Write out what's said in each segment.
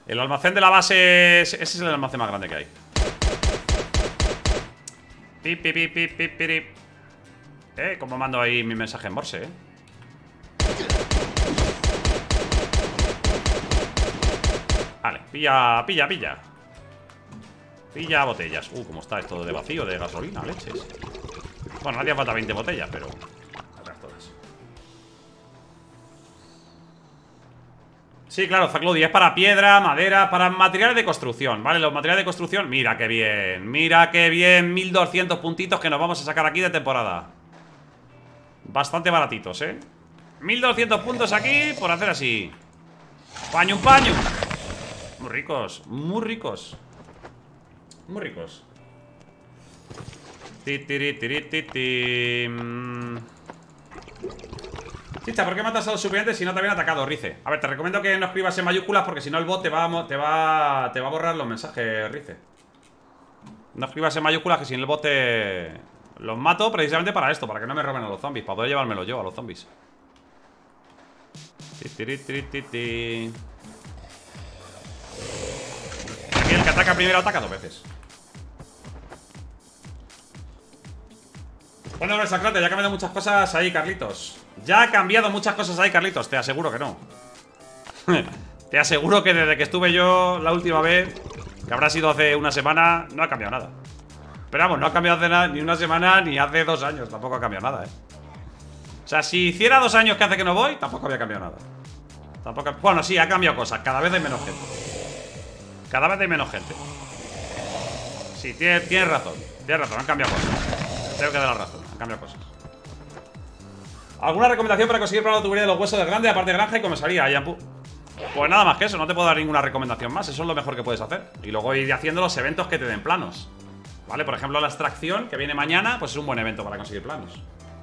El almacén de la base. Ese es el almacén más grande que hay. Pip, pip, pip, pip, pip, pip. Como mando ahí mi mensaje en Morse, Vale, pilla, pilla, pilla. Pilla botellas. Cómo está esto de vacío de gasolina, leches. Bueno, no hacía falta 20 botellas, pero todas. Sí, claro, Zaclodi, es para piedra, madera, para materiales de construcción, ¿vale? Los materiales de construcción, mira qué bien. Mira qué bien, 1200 puntitos que nos vamos a sacar aquí de temporada. Bastante baratitos, 1200 puntos aquí por hacer así. Paño, un paño. Muy ricos, muy ricos. Muy ricos. Chicha, ¿por qué matas a los suplientes si no te habían atacado, Rice? A ver, te recomiendo que no escribas en mayúsculas porque si no el bot te va a borrar los mensajes, Rice. No escribas en mayúsculas que si no el bot te... Los mato precisamente para esto, para que no me roben a los zombies, para poder llevármelo yo a los zombies. Aquí el que ataca primero ataca 2 veces. Bueno, Sacrate, ya ha cambiado muchas cosas ahí, Carlitos. Ya ha cambiado muchas cosas ahí, Carlitos. Te aseguro que no. Te aseguro que desde que estuve yo la última vez, que habrá sido hace una semana, no ha cambiado nada. Pero vamos, no ha cambiado hace ni una semana ni hace 2 años. Tampoco ha cambiado nada, O sea, si hiciera 2 años que hace que no voy, tampoco había cambiado nada. Tampoco... Bueno, sí, ha cambiado cosas. Cada vez hay menos gente. Cada vez hay menos gente. Sí, tienes razón. Tienes razón, han cambiado cosas. Tengo que dar la razón, han cambiado cosas. ¿Alguna recomendación para conseguir para la tubería de los huesos del grande, aparte de granja y comisaría, Yampu? Pues nada más que eso, no te puedo dar ninguna recomendación más. Eso es lo mejor que puedes hacer. Y luego ir haciendo los eventos que te den planos. ¿Vale? Por ejemplo, la extracción, que viene mañana, pues es un buen evento para conseguir planos.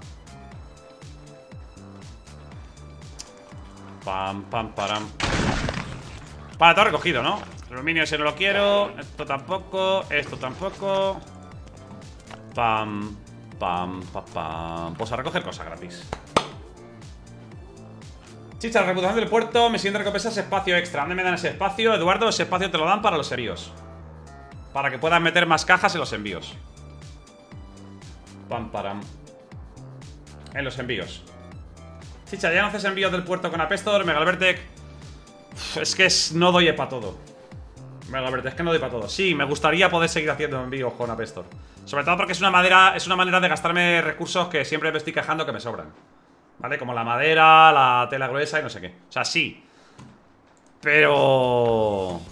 Pam, pam, param. Vale, todo recogido, ¿no? El aluminio ese no lo quiero. Esto tampoco. Esto tampoco. Pam, pam, pam, pam. Pues a recoger cosas gratis. Chicha, la reputación del puerto. Me siguiente recompensas espacio extra. ¿Dónde me dan ese espacio? Eduardo, ese espacio te lo dan para los envíos. Para que puedas meter más cajas en los envíos. Pam, param. En los envíos. Chicha, ¿ya no haces envíos del puerto con Apestor? Megalbertec. Es que no doy para todo. Megalbertec, es que no doy para todo. Sí, me gustaría poder seguir haciendo envíos con Apestor. Sobre todo porque es una manera de gastarme recursos que siempre me estoy quejando que me sobran. ¿Vale? Como la madera, la tela gruesa y no sé qué. O sea, sí. Pero...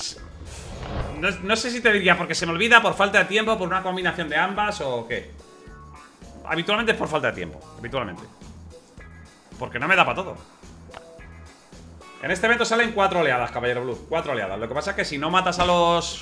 No sé si te diría porque se me olvida, por falta de tiempo, por una combinación de ambas o qué. Habitualmente es por falta de tiempo. Habitualmente. Porque no me da para todo. En este evento salen 4 oleadas, Caballero Blue. 4 oleadas. Lo que pasa es que si no matas a los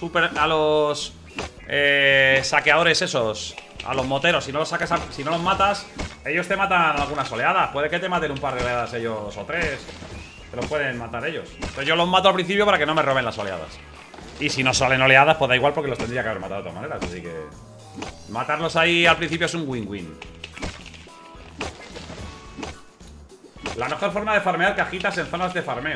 saqueadores esos, a los moteros, si no los matas, ellos te matan algunas oleadas. Puede que te maten un par de oleadas ellos o 3. Te los pueden matar ellos. Entonces yo los mato al principio para que no me roben las oleadas. Y si no salen oleadas, pues da igual porque los tendría que haber matado de todas maneras. Así que matarlos ahí al principio es un win-win. La mejor forma de farmear cajitas en zonas de farmeo.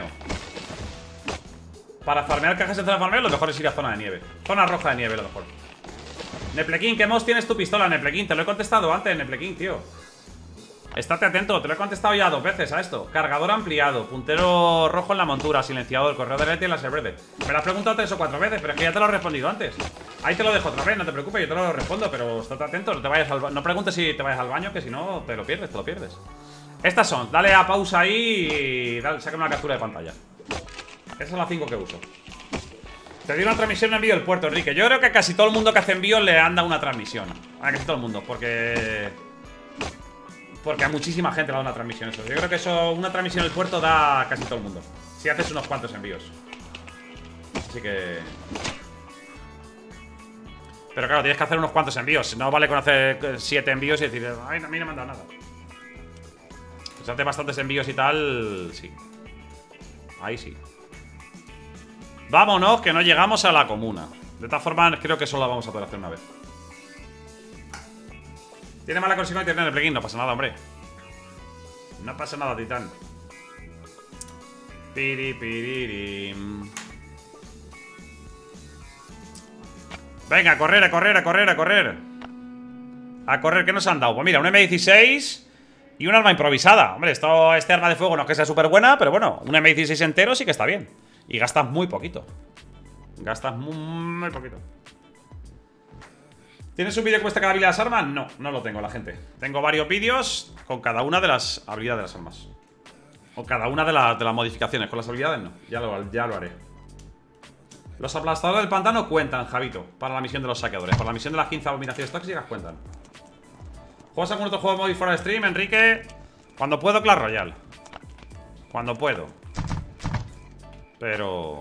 Para farmear cajas en zona de farmeo, lo mejor es ir a zona de nieve. Zona roja de nieve, lo mejor. Neplequín, ¿qué mods tienes tu pistola, Neplequín? Te lo he contestado antes, Neplequín, tío. Estate atento, te lo he contestado ya 2 veces a esto. Cargador ampliado, puntero rojo en la montura, silenciador, correo de y láser verde. Me lo has preguntado 3 o 4 veces, pero es que ya te lo he respondido antes. Ahí te lo dejo otra vez, no te preocupes, yo te lo respondo, pero estate atento, no te vayas no preguntes si te vayas al baño, que si no te lo pierdes, te lo pierdes. Estas son, dale a pausa ahí y sácame una captura de pantalla. Esas son las 5 que uso. Te doy una transmisión en envío del puerto, Enrique. Yo creo que a casi todo el mundo que hace envíos le anda una transmisión. A casi todo el mundo, porque a muchísima gente le da una transmisión eso. Yo creo que eso, una transmisión del puerto da a casi todo el mundo. Si haces unos cuantos envíos. Así que... Pero claro, tienes que hacer unos cuantos envíos. No vale con hacer 7 envíos y decir, ay, a mí no me han dado nada. Si haces bastantes envíos y tal, sí. Ahí sí. Vámonos, que no llegamos a la comuna. De todas formas, creo que solo la vamos a poder hacer una vez. Tiene mala conexión con internet el plugin. No pasa nada, hombre. No pasa nada, titán. Piri, piririm. Venga, a correr, a correr, a correr, a correr. A correr, ¿qué nos han dado? Pues mira, un M16 y un arma improvisada. Hombre, este arma de fuego no es que sea súper buena, pero bueno, un M16 entero sí que está bien. Y gastas muy poquito. Gastas muy poquito. ¿Tienes un vídeo que muestra cada habilidad de las armas? No, no lo tengo, la gente. Tengo varios vídeos con cada una de las habilidades de las armas. O cada una de las modificaciones. Con las habilidades no, ya lo haré. Los aplastadores del pantano cuentan, Javito, para la misión de los saqueadores. Para la misión de las 15 abominaciones tóxicas cuentan. ¿Juegas algún otro juego de Modi fuera de stream, Enrique? Cuando puedo, Clash Royale. Cuando puedo. Pero...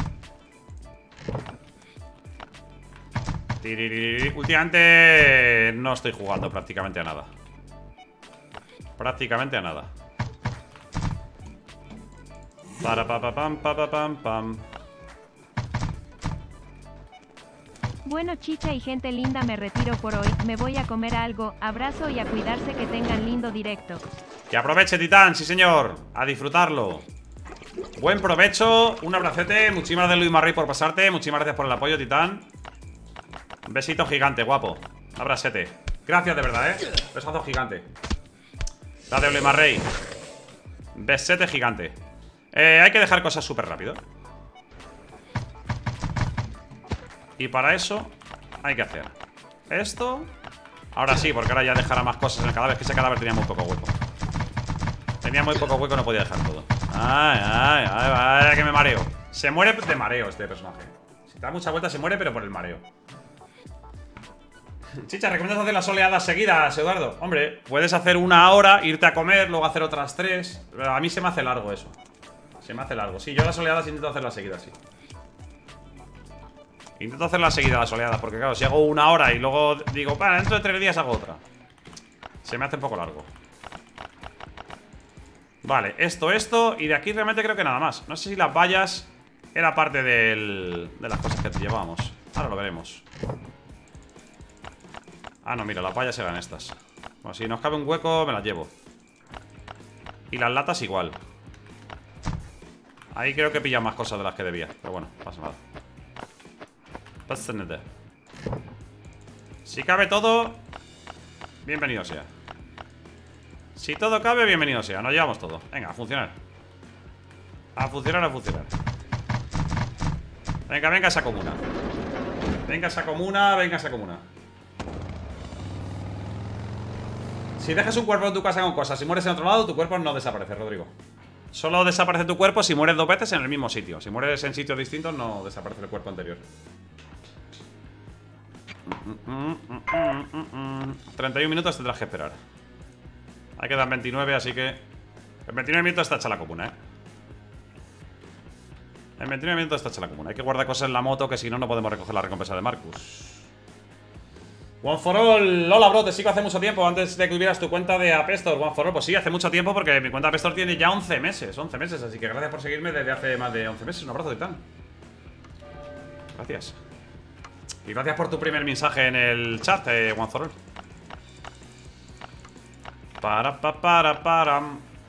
últimamente no estoy jugando prácticamente a nada. Prácticamente a nada. Para pa pa pam pa pa pam pam. Bueno, chicha y gente linda, me retiro por hoy. Me voy a comer algo. Abrazo y a cuidarse, que tengan lindo directo. Que aproveche, Titán, sí señor. A disfrutarlo. Buen provecho, un abracete. Muchísimas gracias, Luis Marrey, por pasarte. Muchísimas gracias por el apoyo, Titán. Un besito gigante, guapo. Un abracete. Gracias de verdad, besazo gigante. Gracias, Luis Marrey. Besete gigante. Hay que dejar cosas súper rápido. Y para eso hay que hacer esto. Ahora sí, porque ahora ya dejará más cosas en el cadáver. Que ese cadáver tenía muy poco hueco. Tenía muy poco hueco, no podía dejar todo. Ay, que me mareo. Se muere de mareo este personaje. Si da mucha vuelta se muere, pero por el mareo. Chicha, ¿recomiendas hacer las oleadas seguidas, Eduardo? Hombre, puedes hacer una hora, irte a comer, luego hacer otras 3. Pero a mí se me hace largo eso. Se me hace largo. Sí, yo las oleadas intento hacerlas seguidas, sí. Intento hacerlas seguidas las oleadas, porque claro, si hago una hora y luego digo, para, dentro de 3 días hago otra. Se me hace un poco largo. Vale, esto, y de aquí realmente creo que nada más. No sé si las vallas era parte de las cosas que llevábamos. Ahora lo veremos. Ah, no, mira, las vallas eran estas. Bueno, si nos cabe un hueco, me las llevo. Y las latas igual. Ahí creo que he pillado más cosas de las que debía. Pero bueno, no pasa nada. Pasa nada. Si cabe todo, bienvenido sea. Si todo cabe, bienvenido sea. Nos llevamos todo. Venga, a funcionar. A funcionar, a funcionar. Venga, venga esa comuna. Venga esa comuna, venga esa comuna. Si dejas un cuerpo en tu casa con cosas, si mueres en otro lado, tu cuerpo no desaparece, Rodrigo. Solo desaparece tu cuerpo si mueres 2 veces en el mismo sitio. Si mueres en sitios distintos, no desaparece el cuerpo anterior. 31 minutos tendrás que esperar. Hay que dar 29, así que... En 29 minutos está hecha la comuna, En 29 minutos está hecha la comuna. Hay que guardar cosas en la moto, que si no, no podemos recoger la recompensa de Marcus. One for All, hola bro, te sigo hace mucho tiempo. Antes de que tuvieras tu cuenta de Apestor, One for All. Pues sí, hace mucho tiempo, porque mi cuenta de Apestor tiene ya 11 meses. 11 meses, así que gracias por seguirme desde hace más de 11 meses. Un abrazo, Titán. Gracias. Y gracias por tu primer mensaje en el chat, One for All. Para.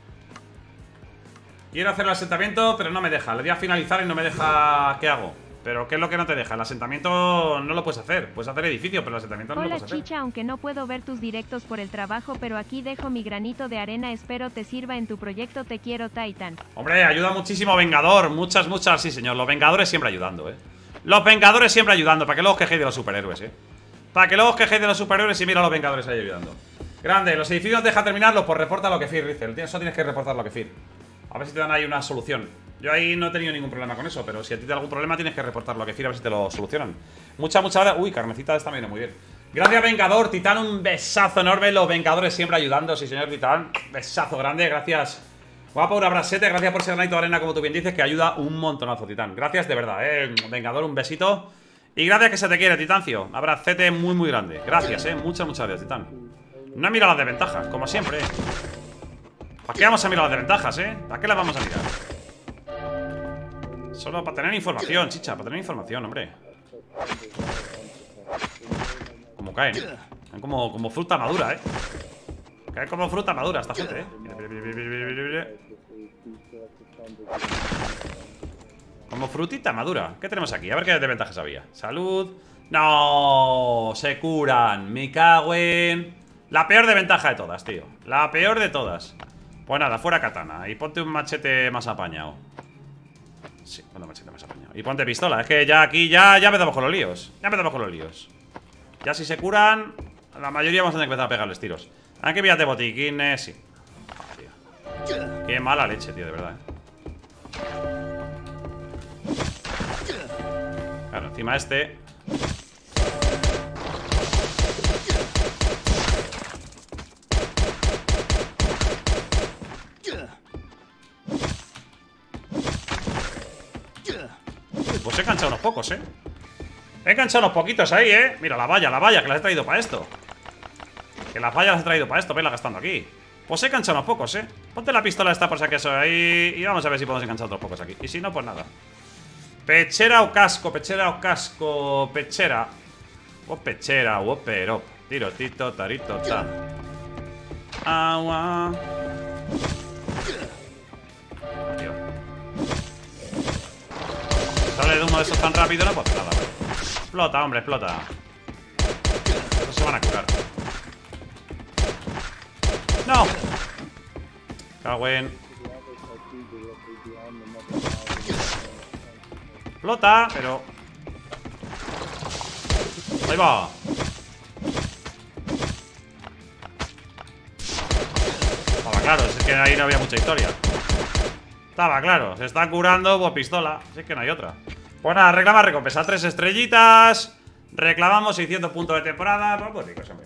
Quiero hacer el asentamiento, pero no me deja. Le voy a finalizar y no me deja. ¿Qué hago? Pero ¿qué es lo que no te deja? El asentamiento no lo puedes hacer. Puedes hacer edificio, pero el asentamiento no lo puedes hacer. Hola, Chicha, aunque no puedo ver tus directos por el trabajo, pero aquí dejo mi granito de arena. Espero te sirva en tu proyecto. Te quiero, Titan. Hombre, ayuda muchísimo Vengador. Muchas, sí, señor. Los Vengadores siempre ayudando, Los Vengadores siempre ayudando. Para que luego os quejéis de los superhéroes, Para que luego os quejéis de los superhéroes y mira a los Vengadores ahí ayudando. Grande, los edificios deja terminarlos, pues reporta lo que Fir, Rizel. Eso tienes que reportar lo que Fir. A ver si te dan ahí una solución. Yo ahí no he tenido ningún problema con eso, pero si a ti te da algún problema tienes que reportar lo que Fir, a ver si te lo solucionan. Muchas gracias. Uy, carnecita esta viene muy bien. Gracias, Vengador. Titán, un besazo enorme. Los Vengadores siempre ayudando, sí, señor Titán. Besazo grande, gracias. Guapo, un abracete. Gracias por ser granito de arena, como tú bien dices, que ayuda un montonazo, Titán. Gracias de verdad, Vengador, un besito. Y gracias que se te quiere, Titancio. Abracete muy, muy grande. Gracias, muchas gracias, Titán. No mira las desventajas, como siempre, ¿Para qué vamos a mirar las desventajas, ¿Para qué las vamos a mirar? Solo para tener información, chicha. Para tener información, hombre. Como caen, Caen como fruta madura, Caen como fruta madura esta gente, Como frutita madura. ¿Qué tenemos aquí? A ver qué desventajas había. Salud. No, se curan. Me cago en... La peor desventaja de todas, tío. La peor de todas. Pues nada, fuera katana. Y ponte un machete más apañado. Sí, ponte un machete más apañado. Y ponte pistola. Es que ya aquí ya empezamos con los líos. Ya empezamos con los líos. Ya si se curan, la mayoría vamos a tener que empezar a pegarles tiros. Aquí píllate botiquines, sí. Oh, tío. Qué mala leche, tío, de verdad, Claro, encima este. Pues he enganchado unos pocos, He enganchado unos poquitos ahí, Mira, la valla, que las he traído para esto. Que las vallas las he traído para esto, vela gastando aquí. Pues he enganchado unos pocos, Ponte la pistola esta por si acaso ahí. Y vamos a ver si podemos enganchar otros pocos aquí. Y si no, pues nada. Pechera o casco, pechera o casco. Pechera. O pechera, o pero. Tirotito, tarito, ta. Agua. Tío. Sale de uno de esos tan rápido, no puedo hacer nada. Explota, hombre, explota. Estos se van a curar. ¡No! Cagüen. Explota, pero... Ahí va. Estaba claro, es que ahí no había mucha historia. Estaba claro, se está curando por pistola. Si es que no hay otra. Pues nada, reclamar recompensa, 3 estrellitas. Reclamamos 600 puntos de temporada. Pues ricos, hombre.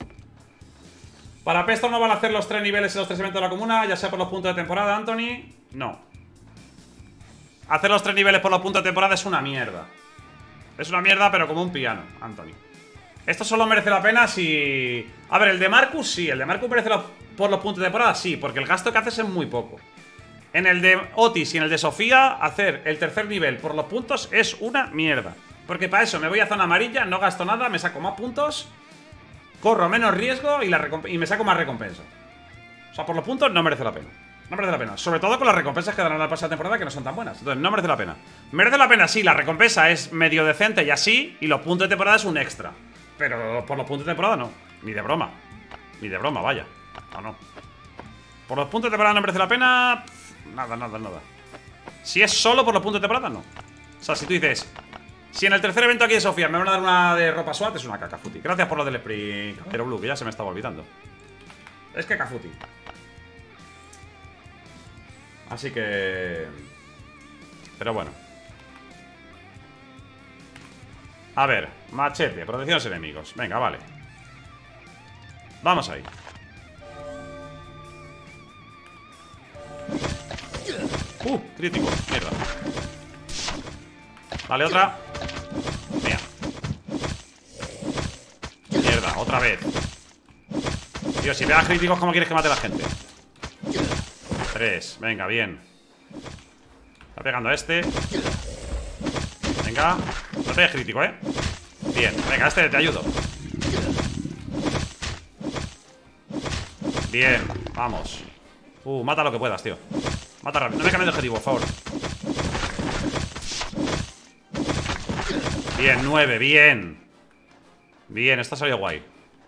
Para Pesto no van a hacer los 3 niveles en los 3 eventos de la comuna, ya sea por los puntos de temporada, Anthony. No. Hacer los 3 niveles por los puntos de temporada es una mierda. Es una mierda, pero como un piano, Anthony. Esto solo merece la pena si... A ver, el de Marcus sí, el de Marcus merece por los puntos de temporada sí, porque el gasto que haces es muy poco. En el de Otis y en el de Sofía, hacer el tercer nivel por los puntos es una mierda. Porque para eso me voy a zona amarilla, no gasto nada, me saco más puntos, corro menos riesgo y me saco más recompensa. O sea, por los puntos no merece la pena. No merece la pena. Sobre todo con las recompensas que dan al pasar de temporada, que no son tan buenas. Entonces, no merece la pena. Merece la pena, sí, la recompensa es medio decente y así, y los puntos de temporada es un extra. Pero por los puntos de temporada no. Ni de broma. Ni de broma, vaya. No. Por los puntos de temporada no merece la pena. Nada. Si es solo por los puntos de temporada, no. O sea, si tú dices, si en el tercer evento aquí de Sofía me van a dar una de ropa SWAT, es una caca, Futi. Gracias por lo del sprint, Caballero Blue, que ya se me estaba olvidando. Es que Cafuti. Así que... Pero bueno. A ver, machete, protección a los enemigos. Venga, vale. Vamos ahí. Crítico, mierda. Vale, otra. Mira. Mierda, otra vez. Tío, si pegas críticos, ¿cómo quieres que mate a la gente? 3, venga, bien. Está pegando a este. Venga. No pegues crítico, Bien, venga, este te ayudo. Bien, vamos. Mata lo que puedas, tío. Mata rápido, no me cambies de objetivo, por favor. Bien, 9, bien. Bien, esto ha salido guay.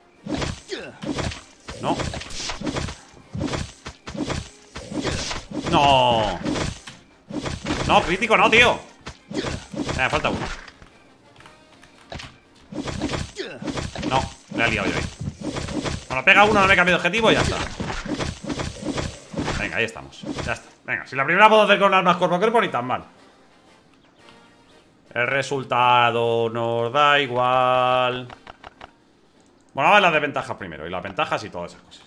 No. No. No, crítico no, tío. Me falta uno. No, le he liado yo ahí. Bueno, pega uno, no me cambio de objetivo y ya está. Venga, ahí estamos. Ya está. Venga, si la primera puedo hacer con armas cuerpo a cuerpo, ni tan mal. El resultado nos da igual. Bueno, a ver las desventajas primero. Y las ventajas y todas esas cosas.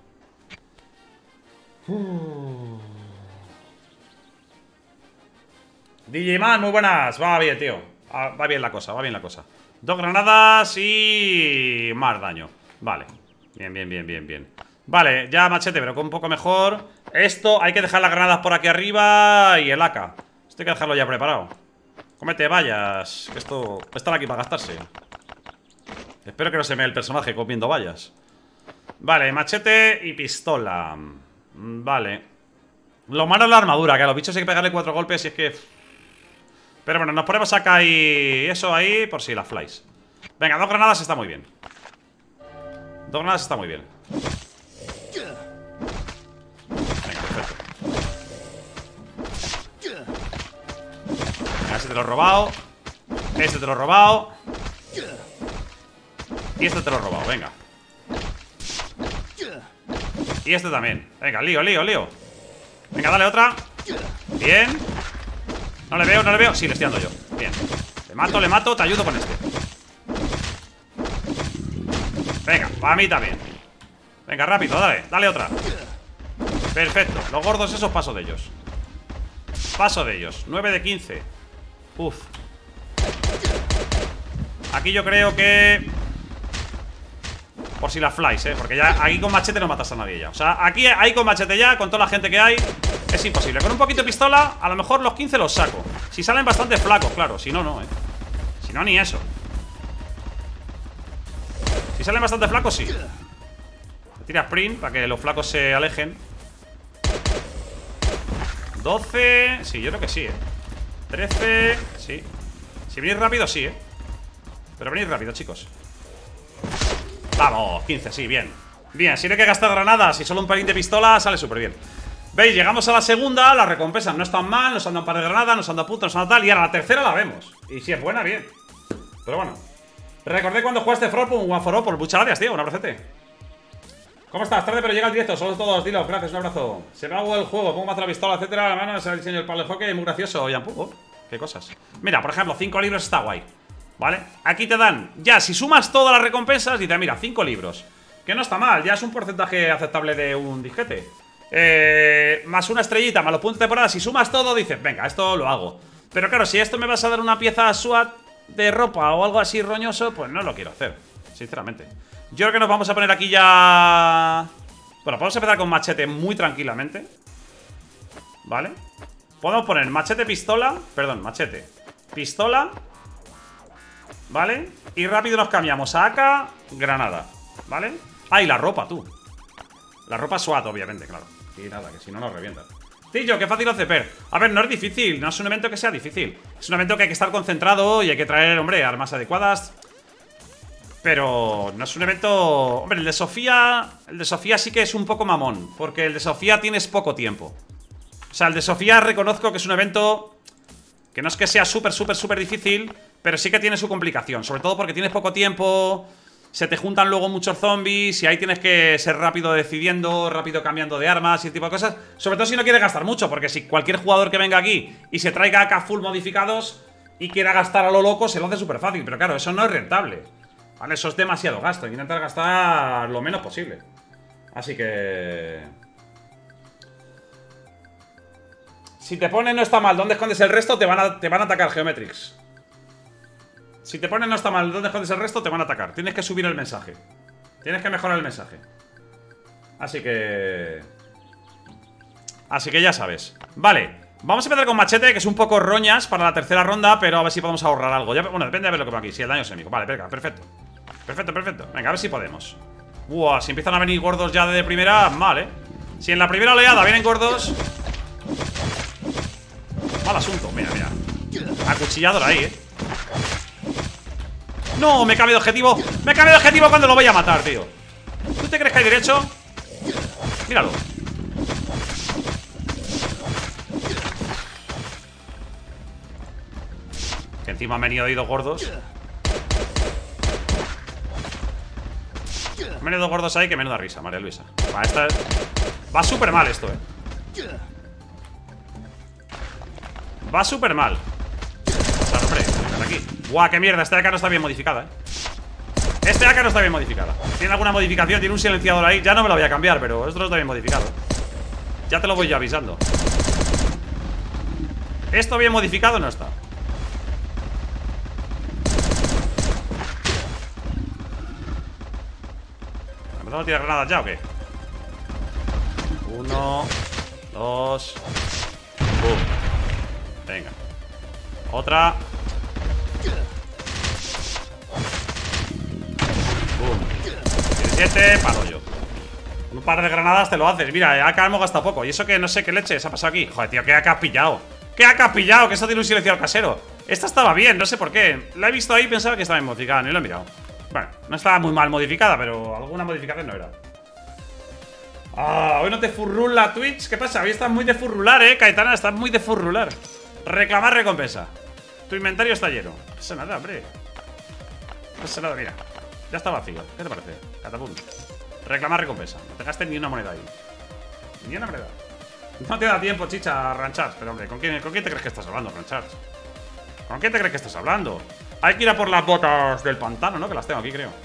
Digimon, muy buenas. Va bien, tío. Va bien la cosa, va bien la cosa. 2 granadas y... más daño. Vale. Bien. Vale, ya machete, pero con un poco mejor. Esto, hay que dejar las granadas por aquí arriba. Y el AK. Esto hay que dejarlo ya preparado. Cómete vallas. Que esto... están aquí para gastarse. Espero que no se me dé el personaje comiendo vallas. Vale, machete y pistola. Vale. Lo malo es la armadura, que a los bichos hay que pegarle 4 golpes y es que... Pero bueno, nos ponemos acá y eso ahí por si las flies. Venga, 2 granadas está muy bien. 2 granadas está muy bien. Venga, perfecto. Venga, este te lo he robado. Este te lo he robado. Y este te lo he robado, venga. Y este también. Venga, lío. Venga, dale otra. Bien. No le veo. Sí, le estoy dando yo. Bien. Le mato, te ayudo con este. Venga, para mí también. Venga, rápido, dale otra. Perfecto, los gordos esos paso de ellos. 9 de 15. Uf. Aquí yo creo que... Por si las flies, porque ya aquí con machete no matas a nadie ya. O sea, aquí ahí con machete ya, con toda la gente que hay, es imposible. Con un poquito de pistola, a lo mejor los 15 los saco. Si salen bastante flacos, claro. Si no, no, Si no, ni eso. Si salen bastante flacos, sí. Tira sprint para que los flacos se alejen. 12. Sí, yo creo que sí, 13. Sí. Si venís rápido, sí, Pero venid rápido, chicos. Vamos, 15, sí, bien. Bien, si no hay que gastar granadas y solo un pelín de pistola, sale súper bien. ¿Veis? Llegamos a la segunda, las recompensas no están mal. Nos han dado un par de granadas, nos han dado puntos, nos han dado tal. Y ahora la tercera la vemos. Y si es buena, bien. Pero bueno. Recordé cuando jugaste Frostpunk, One for All. Muchas gracias, tío, un abracete. ¿Cómo estás? Tarde pero llega el directo, solo todos, dilo, gracias, un abrazo. Se me ha el juego, pongo más la pistola, etcétera. La mano es el diseño del palo de hockey, muy gracioso. Qué cosas. Mira, por ejemplo, 5 libros está guay. ¿Vale? Aquí te dan, ya, si sumas todas las recompensas, dices, mira, 5 libros. Que no está mal, ya es un porcentaje aceptable de un disquete. Más una estrellita, más los puntos de temporada. Si sumas todo, dices, venga, esto lo hago. Pero claro, si esto me vas a dar una pieza SWAT de ropa o algo así roñoso, pues no lo quiero hacer, sinceramente. Yo creo que nos vamos a poner aquí ya... Bueno, podemos empezar con machete muy tranquilamente. ¿Vale? Podemos poner machete, pistola. Perdón, machete, pistola. ¿Vale? Y rápido nos cambiamos a AK, granada. ¿Vale? Ah, y la ropa, tú. La ropa SWAT, obviamente, claro. Y nada, que si no nos revienta. Tillo, qué fácil hacer. A ver, no es difícil, no es un evento que sea difícil. Es un evento que hay que estar concentrado y hay que traer, hombre, armas adecuadas. Pero no es un evento... Hombre, el de Sofía sí que es un poco mamón, porque el de Sofía tienes poco tiempo. O sea, el de Sofía reconozco que es un evento que no es que sea súper difícil, pero sí que tiene su complicación. Sobre todo porque tienes poco tiempo, se te juntan luego muchos zombies y ahí tienes que ser rápido decidiendo, rápido cambiando de armas y ese tipo de cosas. Sobre todo si no quieres gastar mucho, porque si cualquier jugador que venga aquí y se traiga AK full modificados y quiera gastar a lo loco, se lo hace súper fácil. Pero claro, eso no es rentable. ¿Vale? Eso es demasiado gasto. Hay que intentar gastar lo menos posible. Así que... Si te ponen no está mal, ¿dónde escondes el resto? Te van a atacar, Geometrix. Si te ponen no está mal, ¿dónde escondes el resto? Te van a atacar. Tienes que subir el mensaje. Tienes que mejorar el mensaje. Así que ya sabes. Vale, vamos a empezar con machete, que es un poco roñas para la tercera ronda, pero a ver si podemos ahorrar algo. Bueno, depende de ver lo que va aquí. Si el daño es enemigo. Vale, venga, perfecto. Perfecto. Venga, a ver si podemos. Buah, si empiezan a venir gordos ya de primera, mal, Si en la primera oleada vienen gordos, mal asunto, mira. Acuchillador ahí, No, me he cambiado de objetivo. Me he cambiado de objetivo cuando lo voy a matar, tío. ¿Tú te crees que hay derecho? Míralo. Que encima me han ido dos gordos. Me han ido dos gordos ahí que menuda risa, María Luisa. Va súper mal esto, Va súper mal. Pasar, hombre, aquí. Guau, qué mierda, esta AK no está bien modificada, Este AK no está bien modificada. Tiene alguna modificación, tiene un silenciador ahí. Ya no me lo voy a cambiar, pero esto no está bien modificado. Ya te lo voy yo avisando. Esto bien modificado no está. ¿Empezamos a tirar granadas ya o qué? 1, 2. ¡Bum! Venga. Otra. ¡Bum! 17, palo yo. Un par de granadas te lo haces. Mira, AK hemos gastado poco. Y eso que no sé qué leche se ha pasado aquí. Joder, tío, ¿qué AK has pillado? ¿Qué AK has pillado? Que eso tiene un silenciador casero. Esta estaba bien, no sé por qué. La he visto ahí y pensaba que estaba bien modificada, ni lo he mirado. Bueno, no estaba muy mal modificada, pero alguna modificación no era. Ah, hoy no te furrula Twitch. ¿Qué pasa? Hoy estás muy de furrular, Caetana, estás muy de furrular. Reclamar recompensa. Tu inventario está lleno. No pasa nada, hombre. No pasa nada, mira. Ya está vacío. ¿Qué te parece? Catapum. Reclamar recompensa. No te gastes ni una moneda ahí. Ni una moneda. No te da tiempo, chicha, a ranchar. Pero, hombre, ¿con quién te crees que estás hablando, ranchar? ¿Con quién te crees que estás hablando? Hay que ir a por las botas del pantano, ¿no? Que las tengo aquí, creo.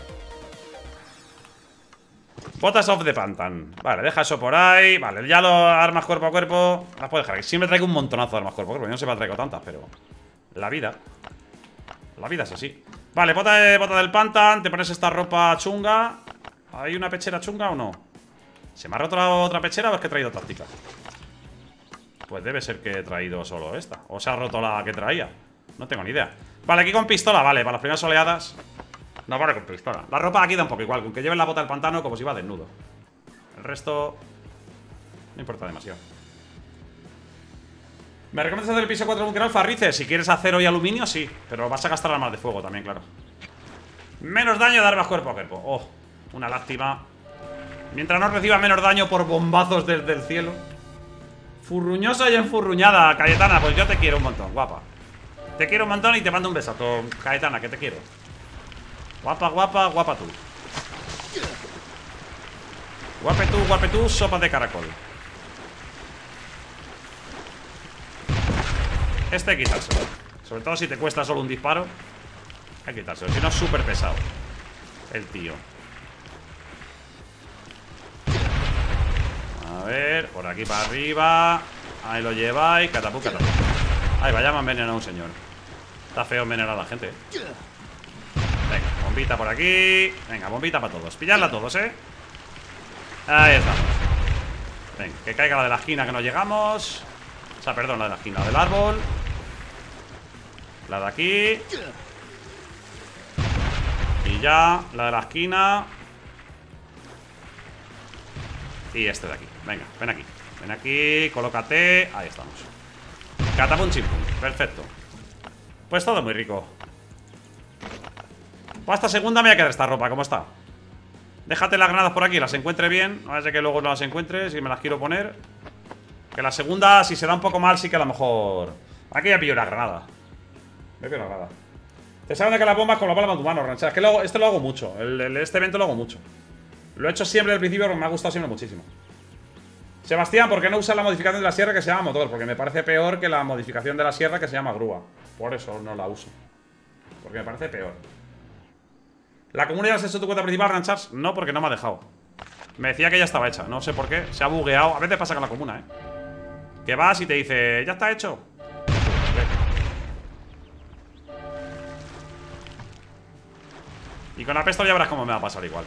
Botas of the pantan. Vale, deja eso por ahí. Vale, ya lo armas cuerpo a cuerpo. Las puedo dejar aquí. Siempre traigo un montonazo de armas cuerpo a cuerpo. Yo no sé si traigo tantas, pero... La vida es así. Vale, bota del pantan. Te pones esta ropa chunga. ¿Hay una pechera chunga o no? ¿Se me ha roto otra pechera o es que he traído táctica? Pues debe ser que he traído solo esta. O se ha roto la que traía. No tengo ni idea. Vale, aquí con pistola, vale, para las primeras oleadas. No vale con pistola. La ropa aquí da un poco igual, con que lleven la bota del pantano como si iba desnudo. El resto no importa demasiado. ¿Me recomiendas hacer el piso 4 bunker alfa, Rice? Si quieres acero y aluminio, sí. Pero vas a gastar armas de fuego también, claro. Menos daño de armas cuerpo a cuerpo. Oh, una lástima. Mientras no reciba menos daño por bombazos desde el cielo. Furruñosa y enfurruñada, Cayetana. Pues yo te quiero un montón, guapa. Te quiero un montón y te mando un besazo, Cayetana, que te quiero. Guapa, guapa, guapa tú. Guape tú, sopa de caracol. Este hay que quitárselo. Sobre todo si te cuesta solo un disparo. Hay que quitárselo, si no es súper pesado el tío. A ver, por aquí para arriba. Ahí lo lleváis, catapú, catapú. Ay, vaya, me ha envenenado un señor. Está feo envenenar a la gente. Venga, bombita por aquí. Venga, bombita para todos. Pilladla a todos, Ahí estamos. Venga, que caiga la de la esquina que no llegamos. O sea, perdón, la de la esquina del árbol. La de aquí. Y ya, la de la esquina. Y este de aquí. Venga, ven aquí. Ven aquí, colócate. Ahí estamos. Catapum chimpum, perfecto. Pues todo muy rico. Pues esta segunda me voy a quedar esta ropa, ¿cómo está? Déjate las granadas por aquí, las encuentre bien. No es que luego no las encuentre, si me las quiero poner. Que la segunda, si se da un poco mal, sí que a lo mejor... Aquí ya pillo una granada. Me pillo una granada. Te saben de que las bombas con la palma de tu mano, ranchas. Es que este lo hago mucho. Este evento lo hago mucho. Lo he hecho siempre al principio porque me ha gustado siempre muchísimo. Sebastián, ¿por qué no usas la modificación de la sierra que se llama motor? Porque me parece peor que la modificación de la sierra que se llama grúa. Por eso no la uso. Porque me parece peor. ¿La comunidad has hecho tu cuenta principal, Ranchars? No, porque no me ha dejado. Me decía que ya estaba hecha, no sé por qué. Se ha bugueado, a veces pasa con la comuna, que vas y te dice, ya está hecho. Y con la pistola ya verás cómo me va a pasar igual.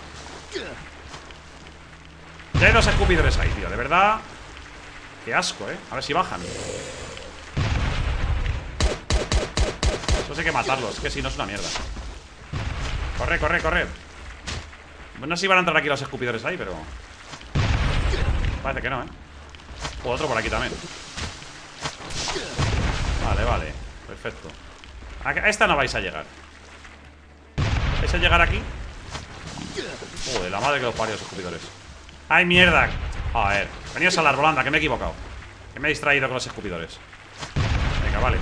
Ya hay dos escupidores ahí, tío, de verdad. Qué asco, a ver si bajan. Eso hay que matarlos, que si no es una mierda. Corre, corre, corre. No sé si van a entrar aquí los escupidores ahí, pero... Parece que no, O otro por aquí también. Vale, vale. Perfecto. A esta no vais a llegar. ¿Vais a llegar aquí? Joder, la madre que los parió los escupidores. ¡Ay, mierda! A ver, veníos a la arbolanda, que me he equivocado. Que me he distraído con los escupidores. Venga, vale.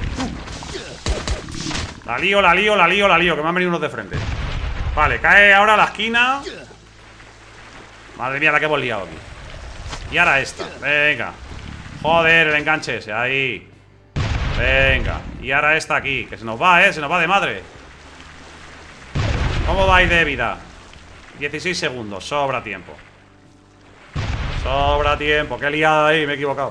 La lío, la lío, la lío, la lío. Que me han venido unos de frente. Vale, cae ahora la esquina. Madre mía, la que hemos liado aquí. Y ahora esta, venga. Joder, el enganche ese, ahí. Venga, y ahora esta aquí. Que se nos va, se nos va de madre. ¿Cómo vais de vida? 16 segundos, sobra tiempo. Sobra tiempo, qué liada ahí, me he equivocado.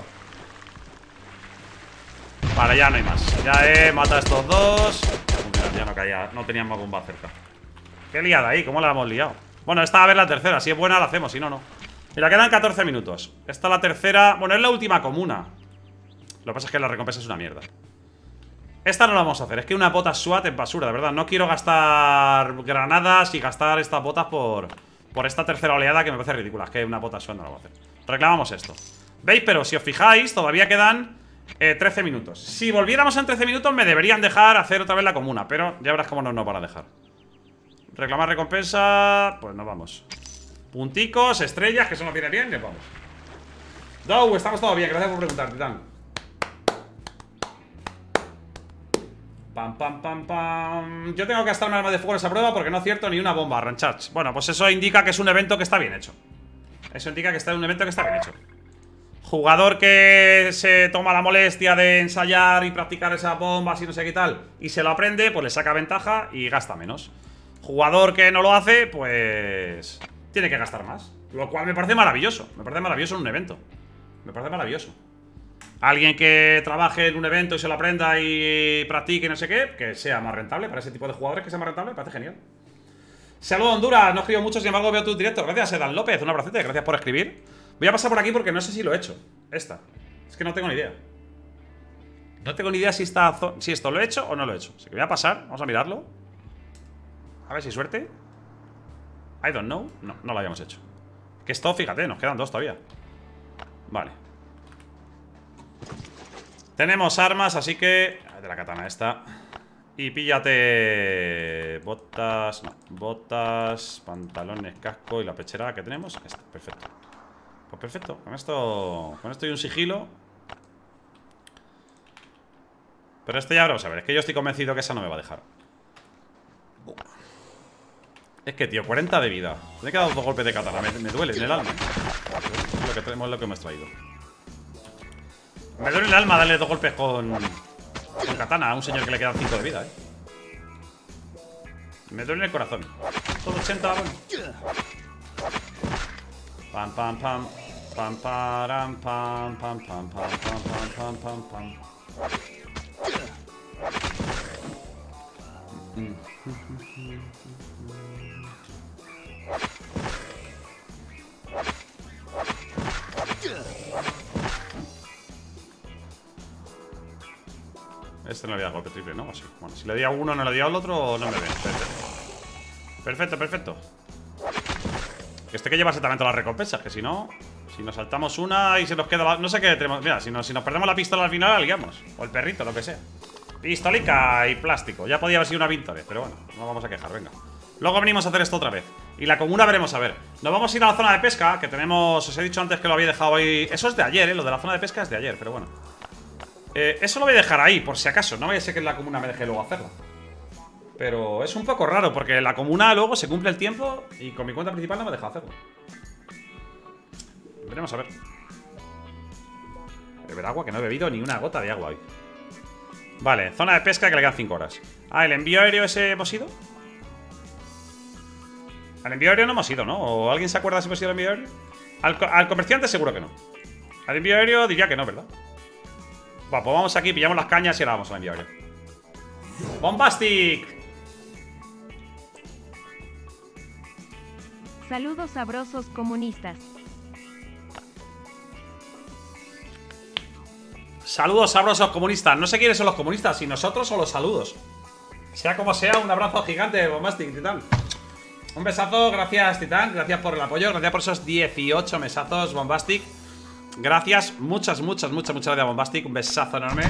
Vale, ya no hay más. Ya he matado a estos dos. Ya no caía, no teníamos bomba cerca. Qué liada ahí, ¿cómo la hemos liado? Bueno, esta a ver la tercera, si es buena la hacemos, si no, no. Mira, quedan 14 minutos. Esta es la tercera, bueno, es la última comuna. Lo que pasa es que la recompensa es una mierda. Esta no la vamos a hacer, es que una bota SWAT es basura, de verdad. No quiero gastar granadas y gastar estas botas por esta tercera oleada que me parece ridícula. Es que una bota SWAT no la voy a hacer. Reclamamos esto. ¿Veis? Pero si os fijáis, todavía quedan 13 minutos. Si volviéramos en 13 minutos me deberían dejar hacer otra vez la comuna, pero ya verás cómo no nos van a dejar. Reclamar recompensa. Pues nos vamos. Punticos, estrellas, que eso nos viene bien, les vamos. Dow, estamos todo bien, gracias por preguntar, Titán. Pam, pam, pam, pam. Yo tengo que gastar un arma de fuego en esa prueba porque no acierto ni una bomba, Rancharge. Bueno, pues eso indica que es un evento que está bien hecho. Eso indica que está en un evento que está bien hecho. Jugador que se toma la molestia de ensayar y practicar esas bombas y no sé qué tal, y se lo aprende, pues le saca ventaja y gasta menos. Jugador que no lo hace, pues tiene que gastar más. Lo cual me parece maravilloso. Me parece maravilloso en un evento. Me parece maravilloso. Alguien que trabaje en un evento y se lo aprenda y practique y no sé qué, que sea más rentable. Para ese tipo de jugadores que sea más rentable, me parece genial. Saludos, Honduras. No escribo mucho, sin embargo veo tu directo. Gracias, Edan López. Un abracete, gracias por escribir. Voy a pasar por aquí porque no sé si lo he hecho. Esta. Es que no tengo ni idea. No tengo ni idea si esto lo he hecho o no lo he hecho. Así que voy a pasar, vamos a mirarlo. A ver si suerte. I don't know. No, no lo habíamos hecho. Que esto, fíjate, nos quedan 2 todavía. Vale. Tenemos armas, así que... de la katana esta. Y píllate... botas... no, botas, pantalones, casco y la pechera que tenemos. Esta, perfecto. Pues perfecto, con esto y un sigilo. Pero esto ya vamos a ver. Es que yo estoy convencido que esa no me va a dejar. Es que, tío, 40 de vida. Me he quedado 2 golpes de katana. Me duele en el alma. Es lo que tenemos, lo que hemos traído. Me duele el alma darle 2 golpes con katana a un señor que le quedan 5 de vida, Me duele el corazón. Todo 80, bueno. Pam, pam, pam. Pam, param, pam, pam, pam, pam, pam, pam, pam, pam, pam. Este no le da golpe triple, ¿no? Así. Bueno, si le di a uno, no le di al otro, no me ve. Perfecto. Perfecto, perfecto. Que este que lleva exactamente las recompensas, que si no, si nos saltamos una y se nos queda la... no sé qué tenemos. Mira, si nos perdemos la pistola al final, la liamos. O el perrito, lo que sea. Pistolica y plástico. Ya podía haber sido una Vintore, pero bueno, no vamos a quejar, venga. Luego venimos a hacer esto otra vez. Y la comuna veremos a ver. Nos vamos a ir a la zona de pesca, que tenemos... os he dicho antes que lo había dejado ahí. Eso es de ayer, lo de la zona de pesca es de ayer, pero bueno. Eso lo voy a dejar ahí, por si acaso. No vaya a ser que en la comuna me deje luego hacerla. Pero es un poco raro, porque en la comuna luego se cumple el tiempo y con mi cuenta principal no me deja hacerlo. Veremos a ver. Beber agua, que no he bebido ni una gota de agua hoy. Vale, zona de pesca que le quedan 5 horas. Ah, ¿el envío aéreo ese hemos ido? Al envío aéreo no hemos ido, ¿no? ¿O alguien se acuerda si hemos ido al envío aéreo? Al comerciante seguro que no. Al envío aéreo diría que no, ¿verdad? Bueno, pues vamos aquí, pillamos las cañas y ahora vamos al envío aéreo. ¡Bombastic! Saludos sabrosos comunistas. Saludos sabrosos comunistas. No sé quiénes son los comunistas, si nosotros o los saludos. Sea como sea, un abrazo gigante, Bombastic, Titán. Un besazo, gracias, Titán. Gracias por el apoyo, gracias por esos 18 mesazos, Bombastic. Gracias, muchas gracias, Bombastic. Un besazo enorme.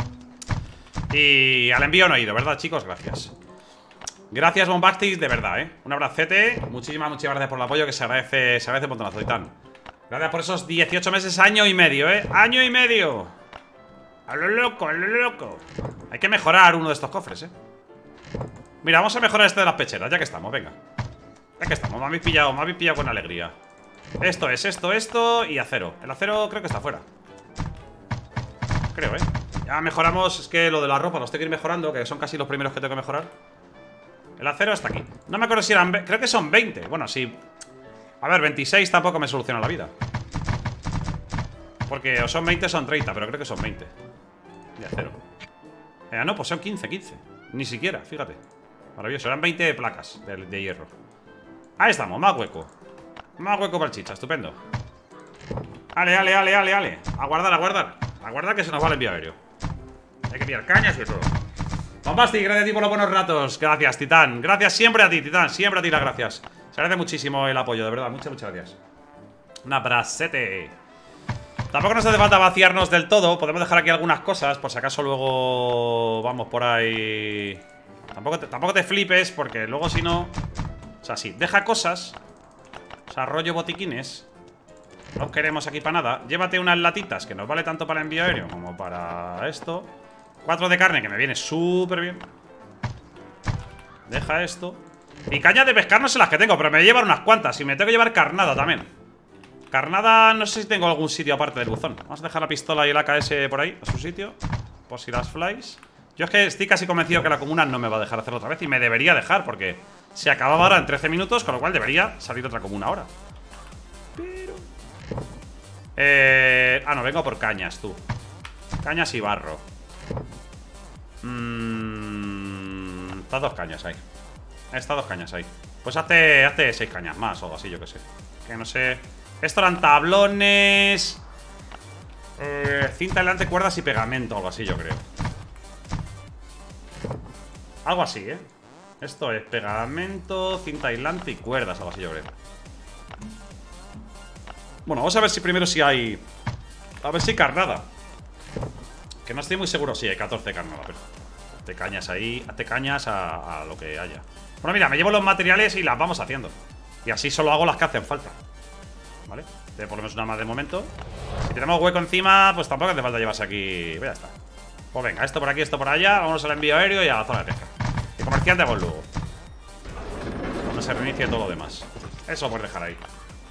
Y al envío no he ido, ¿verdad, chicos? Gracias. Gracias, Bombastic, de verdad, Un abracete. Muchísimas gracias por el apoyo, que se agradece un montonazo, Titán. Gracias por esos 18 meses, año y medio, Año y medio. A lo loco, a lo loco. Hay que mejorar uno de estos cofres, Mira, vamos a mejorar este de las pecheras, ya que estamos, venga. Ya que estamos, me habéis pillado con alegría. Esto y acero. El acero creo que está fuera. Creo, Ya mejoramos, es que lo de la ropa los tengo que ir mejorando, que son casi los primeros que tengo que mejorar. El acero está aquí. No me acuerdo si eran... creo que son 20. Bueno, sí. A ver, 26 tampoco me soluciona la vida. Porque o son 20 o son 30, pero creo que son 20. De acero. No, pues son 15. Ni siquiera, fíjate. Maravilloso, eran 20 placas de hierro. Ahí estamos, más hueco. Más hueco para el chicha, estupendo. Ale. A guardar que se nos va el envío aéreo. Hay que pillar cañas y todo. Bombastic, gracias a ti por los buenos ratos. Gracias, Titán. Gracias siempre a ti, Titán. Siempre a ti las gracias. Se agradece muchísimo el apoyo, de verdad. Muchas gracias. Un abracete. Tampoco nos hace falta vaciarnos del todo. Podemos dejar aquí algunas cosas, por si acaso luego vamos por ahí. Tampoco te flipes, porque luego si no... O sea, sí, deja cosas. O sea, rollo botiquines. No queremos aquí para nada. Llévate unas latitas, que nos vale tanto para el envío aéreo como para esto. 4 de carne, que me viene súper bien. Deja esto. Y caña de pescar no sé las que tengo, pero me voy a llevar unas cuantas. Y me tengo que llevar carnada también. Carnada, no sé si tengo algún sitio aparte del buzón. Vamos a dejar la pistola y el AKS por ahí, a su sitio. Por si las flies. Yo es que estoy casi convencido que la comuna no me va a dejar hacerlo otra vez. Y me debería dejar, porque se acababa ahora en 13 minutos. Con lo cual debería salir otra comuna ahora. Pero... no, vengo por cañas, tú. Cañas y barro. Estas 2 cañas ahí. Estas 2 cañas ahí. Pues hazte 6 cañas más o algo así, yo que sé. Que no sé... Esto eran tablones, cinta aislante, cuerdas y pegamento, algo así yo creo. Algo así, ¿eh? Esto es pegamento, cinta aislante y cuerdas, algo así yo creo. Bueno, vamos a ver si primero si hay... A ver si hay carnada. Que no estoy muy seguro si hay 14 carnada, pero... Hazte cañas ahí, hazte cañas a lo que haya. Bueno, mira, me llevo los materiales y las vamos haciendo. Y así solo hago las que hacen falta. ¿Vale? Por lo menos una más de momento. Si tenemos hueco encima, pues tampoco hace falta llevarse aquí. Pues ya está. Pues venga, esto por aquí, esto por allá. Vámonos al envío aéreo y a la zona de pesca. Y comerciante hago luego. Cuando se reinicie todo lo demás. Eso lo puedes dejar ahí.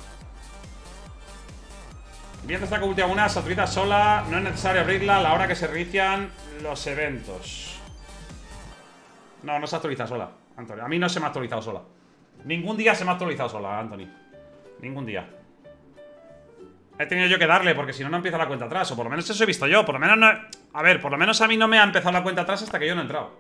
Viendo esta última una, se autoriza sola. No es necesario abrirla a la hora que se reinician los eventos. No se actualiza sola, Anthony. A mí no se me ha actualizado sola. Ningún día se me ha actualizado sola, Anthony. Ningún día. He tenido yo que darle, porque si no, no empieza la cuenta atrás. O por lo menos eso he visto yo. Por lo menos no... A ver, por lo menos a mí no me ha empezado la cuenta atrás hasta que yo no he entrado.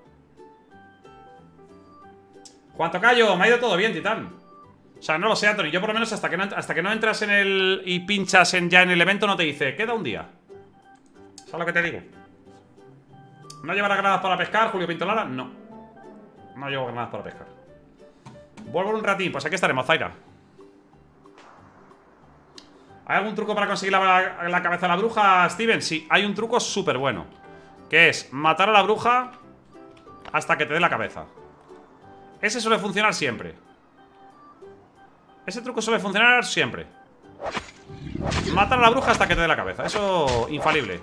Juan Tocayo, me ha ido todo bien, Titán. O sea, no lo sé, Anthony. Yo por lo menos hasta que no entras en el... Y pinchas ya en el evento no te dice, queda un día. ¿Sabes lo que te digo? ¿No llevará granadas para pescar, Julio Pinto Lara? No. No llevo granadas para pescar. Vuelvo un ratín, pues aquí estaremos, Zaira. ¿Hay algún truco para conseguir la cabeza de la bruja, Steven? Sí, hay un truco súper bueno. Que es matar a la bruja hasta que te dé la cabeza. Ese suele funcionar siempre. Ese truco suele funcionar siempre. Matar a la bruja hasta que te dé la cabeza. Eso, infalible.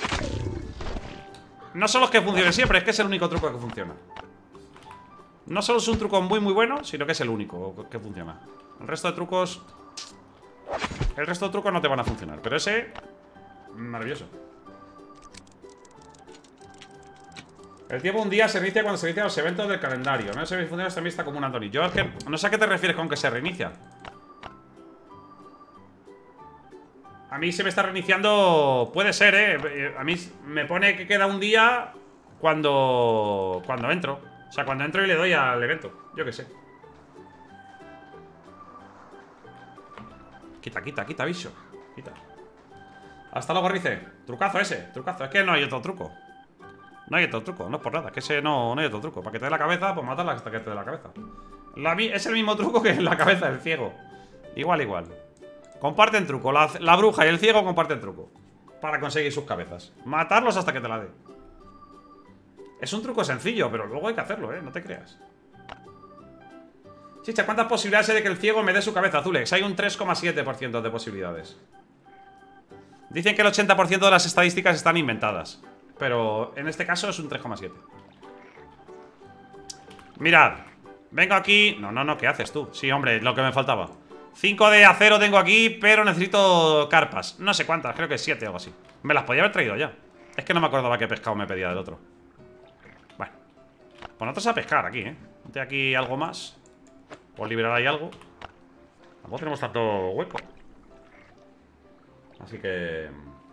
No solo es que funcione siempre, es que es el único truco que funciona. No solo es un truco muy muy bueno, sino que es el único que funciona. El resto de trucos... El resto de trucos no te van a funcionar. Pero ese... Maravilloso. El tiempo un día se reinicia cuando se inician los eventos del calendario. No sé si funciona esta vista como un Anthony. Yo es que no sé a qué te refieres con que se reinicia. A mí se me está reiniciando... Puede ser, ¿eh? A mí me pone que queda un día cuando entro. O sea, cuando entro y le doy al evento. Yo qué sé. Quita, bicho. Quita. Hasta luego, Rice. Trucazo ese, trucazo. Es que no hay otro truco. No hay otro truco, no es por nada. Es que ese no hay otro truco. Para que te dé la cabeza, pues matarla hasta que te dé la cabeza. Es el mismo truco que en la cabeza del ciego. Igual. Comparten truco. La bruja y el ciego comparten truco. Para conseguir sus cabezas. Matarlos hasta que te la dé. Es un truco sencillo, pero luego hay que hacerlo, no te creas. Chicha, ¿cuántas posibilidades hay de que el ciego me dé su cabeza, Azulex? Hay un 3,7% de posibilidades. Dicen que el 80% de las estadísticas están inventadas. Pero en este caso es un 3,7. Mirad. Vengo aquí... No, ¿qué haces tú? Sí, hombre, lo que me faltaba. 5 de acero tengo aquí, pero necesito carpas. No sé cuántas, creo que 7 o algo así. Me las podía haber traído ya. Es que no me acordaba qué pescado me pedía del otro. Bueno. Pues nosotros a pescar aquí, Ponte aquí algo más. Por liberar ahí algo. Tampoco tenemos tanto hueco. Así que...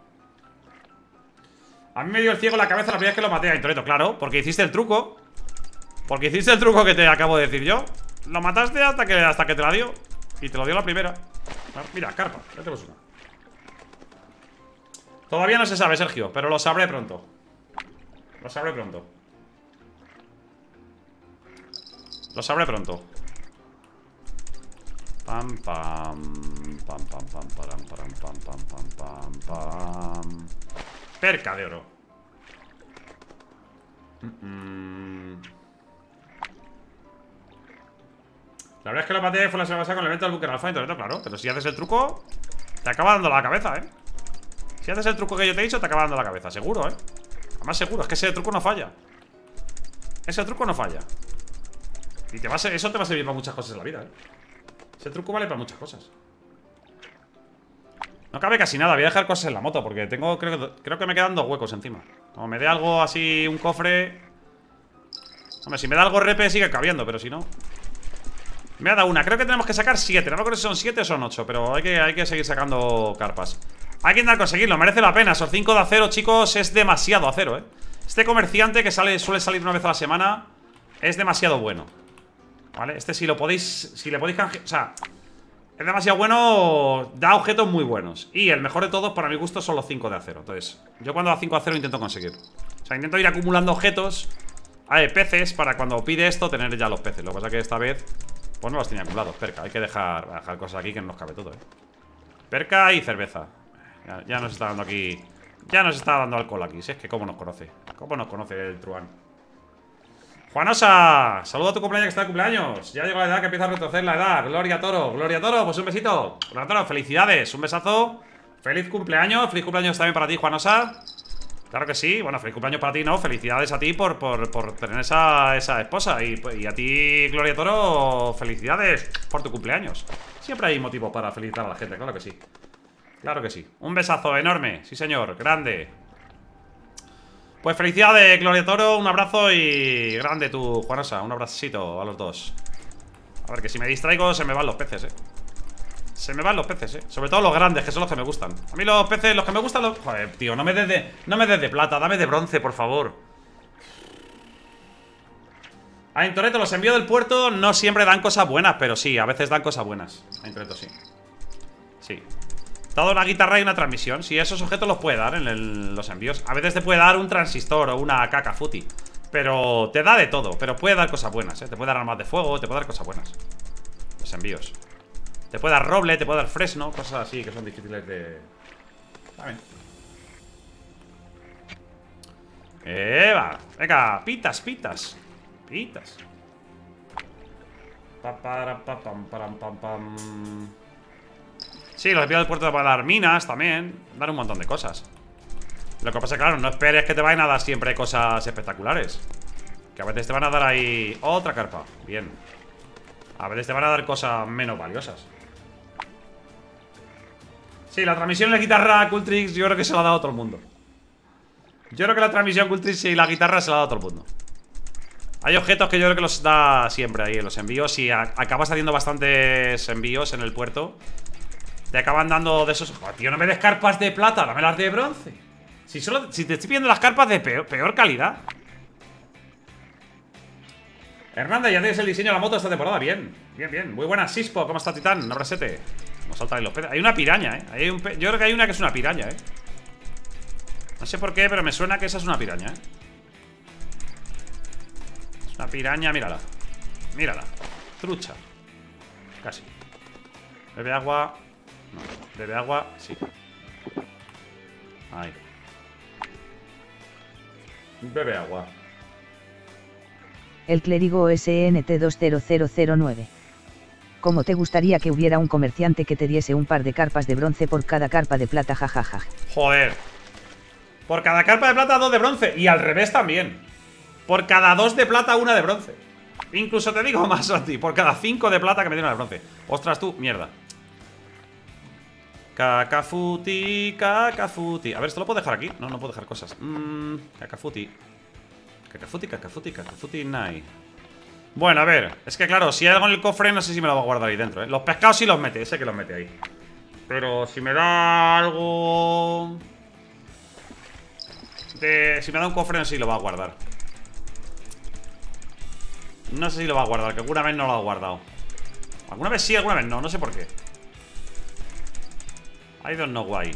A mí me dio el ciego en la cabeza la primera vez que lo maté a Intoreto. Claro, porque hiciste el truco. Porque hiciste el truco que te acabo de decir yo. Lo mataste hasta que te la dio. Y te lo dio la primera. Mira, carpa, ya tenemos una. Todavía no se sabe, Sergio, pero lo sabré pronto. Lo sabré pronto. Pam, pam. Pam, pam, pam, param, param, pam, pam, pam, pam, pam. Perca de oro. La verdad es que la batalla fue la semana pasada con el evento del Bunker Alpha en Toledo, claro. Pero si haces el truco, te acaba dando la cabeza, Si haces el truco que yo te he dicho, te acaba dando la cabeza, seguro, Además seguro, es que ese truco no falla. Ese truco no falla. Y eso te va a servir para muchas cosas en la vida, Ese truco vale para muchas cosas. No cabe casi nada, voy a dejar cosas en la moto porque tengo, creo que me quedan 2 huecos encima. Como me dé algo así, un cofre. Hombre, si me da algo repe sigue cabiendo, pero si no. Me ha dado una, creo que tenemos que sacar 7. No me acuerdo si son 7 o son 8, pero hay que seguir sacando carpas. Hay que intentar conseguirlo, merece la pena. Esos 5 de acero, chicos, es demasiado acero, Este comerciante que suele salir una vez a la semana es demasiado bueno. ¿Vale? Este si le podéis canjear, o sea, es demasiado bueno, da objetos muy buenos. Y el mejor de todos, para mi gusto, son los 5 de acero. Entonces, yo cuando da 5 de acero intento conseguir. O sea, intento ir acumulando objetos, peces, para cuando pide esto, tener ya los peces. Lo que pasa es que esta vez, pues no los tenía acumulados. Perca, hay que dejar cosas aquí que no nos cabe todo, Perca y cerveza. Ya nos está dando aquí. Ya nos está dando alcohol aquí. Si es que cómo nos conoce. Cómo nos conoce el truán. Juanosa, saludo a tu cumpleaños que está de cumpleaños. Ya llegó la edad que empieza a retroceder la edad. Gloria Toro, pues un besito. Gloria Toro, felicidades, un besazo. Feliz cumpleaños también para ti, Juanosa. Claro que sí, bueno, feliz cumpleaños para ti, ¿no? Felicidades a ti por tener esa esposa. Y a ti, Gloria Toro, felicidades por tu cumpleaños. Siempre hay motivos para felicitar a la gente, claro que sí. Claro que sí, un besazo enorme, sí señor, grande. Pues felicidades, Gloria Toro, un abrazo y grande tu Juanosa, un abracito a los dos. A ver, que si me distraigo se me van los peces, Se me van los peces, sobre todo los grandes, que son los que me gustan. A mí los peces, los que me gustan, joder, tío, no me des de plata, dame de bronce, por favor. A Intoreto, los envíos del puerto no siempre dan cosas buenas, pero sí, a veces dan cosas buenas. A Intoreto, sí. Sí. Dado una guitarra y una transmisión. Si esos objetos los puede dar en los envíos. A veces te puede dar un transistor o una caca futi. Pero te da de todo. Pero puede dar cosas buenas, Te puede dar armas de fuego, te puede dar cosas buenas. Los envíos. Te puede dar roble, te puede dar fresno. Cosas así que son difíciles de... ¿Saben? ¡Eva! Venga, pitas. Pitas. Pam. Sí, los envíos del puerto te van a dar minas también. Dar un montón de cosas. Lo que pasa es que, claro, no esperes que te vayan a dar siempre cosas espectaculares. Que a veces te van a dar ahí otra carpa. Bien. A veces te van a dar cosas menos valiosas. Sí, la transmisión y la guitarra Cultrix yo creo que se la ha dado todo el mundo. Yo creo que la transmisión Cultrix y la guitarra se la ha dado todo el mundo. Hay objetos que yo creo que los da siempre ahí en los envíos. Y acabas haciendo bastantes envíos en el puerto. Te acaban dando de esos... Oh, tío, no me des carpas de plata, dame las de bronce. Si te estoy pidiendo las carpas de peor calidad. Hernández, ya tienes el diseño de la moto esta temporada. Bien. Muy buena, Sispo. ¿Cómo está, Titán? Un abracete. Nos saltan ahí los peces. Hay una piraña, yo creo que hay una que es una piraña, No sé por qué, pero me suena que esa es una piraña, Es una piraña, mírala. Trucha. Casi. Bebe agua. No, bebe agua, sí. Ahí. Bebe agua. El clérigo SNT20009. ¿Cómo te gustaría que hubiera un comerciante que te diese un par de carpas de bronce por cada carpa de plata, jajaja? Joder. Por cada carpa de plata, 2 de bronce. Y al revés también. Por cada 2 de plata, 1 de bronce. Incluso te digo más a ti. Por cada 5 de plata que me den una de bronce. Ostras tú, mierda. Cacafuti. A ver, ¿esto lo puedo dejar aquí? No, no puedo dejar cosas. Cacafuti, nai. Bueno, a ver, es que claro, si hay algo en el cofre no sé si me lo va a guardar ahí dentro, Los pescados sí los mete, sé que los mete ahí. Pero si me da algo... Si me da un cofre no sé si lo va a guardar. No sé si lo va a guardar, que alguna vez no lo ha guardado. Alguna vez sí, alguna vez no, no sé por qué. I don't know why.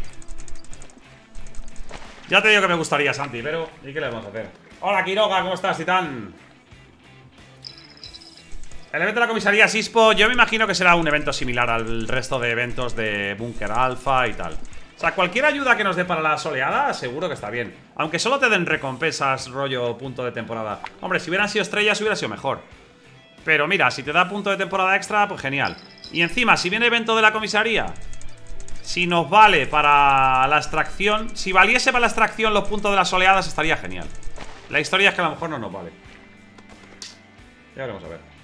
Ya te digo que me gustaría, Santi, pero ¿y qué le vamos a hacer? Hola, Quiroga, ¿cómo estás, Titán? El evento de la comisaría Sispo, yo me imagino que será un evento similar al resto de eventos de Búnker Alfa y tal. O sea, cualquier ayuda que nos dé para la soleada, seguro que está bien. Aunque solo te den recompensas rollo punto de temporada. Hombre, si hubieran sido estrellas hubiera sido mejor. Pero mira, si te da punto de temporada extra, pues genial. Y encima, si viene evento de la comisaría, si nos vale para la extracción, si valiese para la extracción los puntos de las oleadas, estaría genial. La historia es que a lo mejor no nos vale. Ya veremos a ver.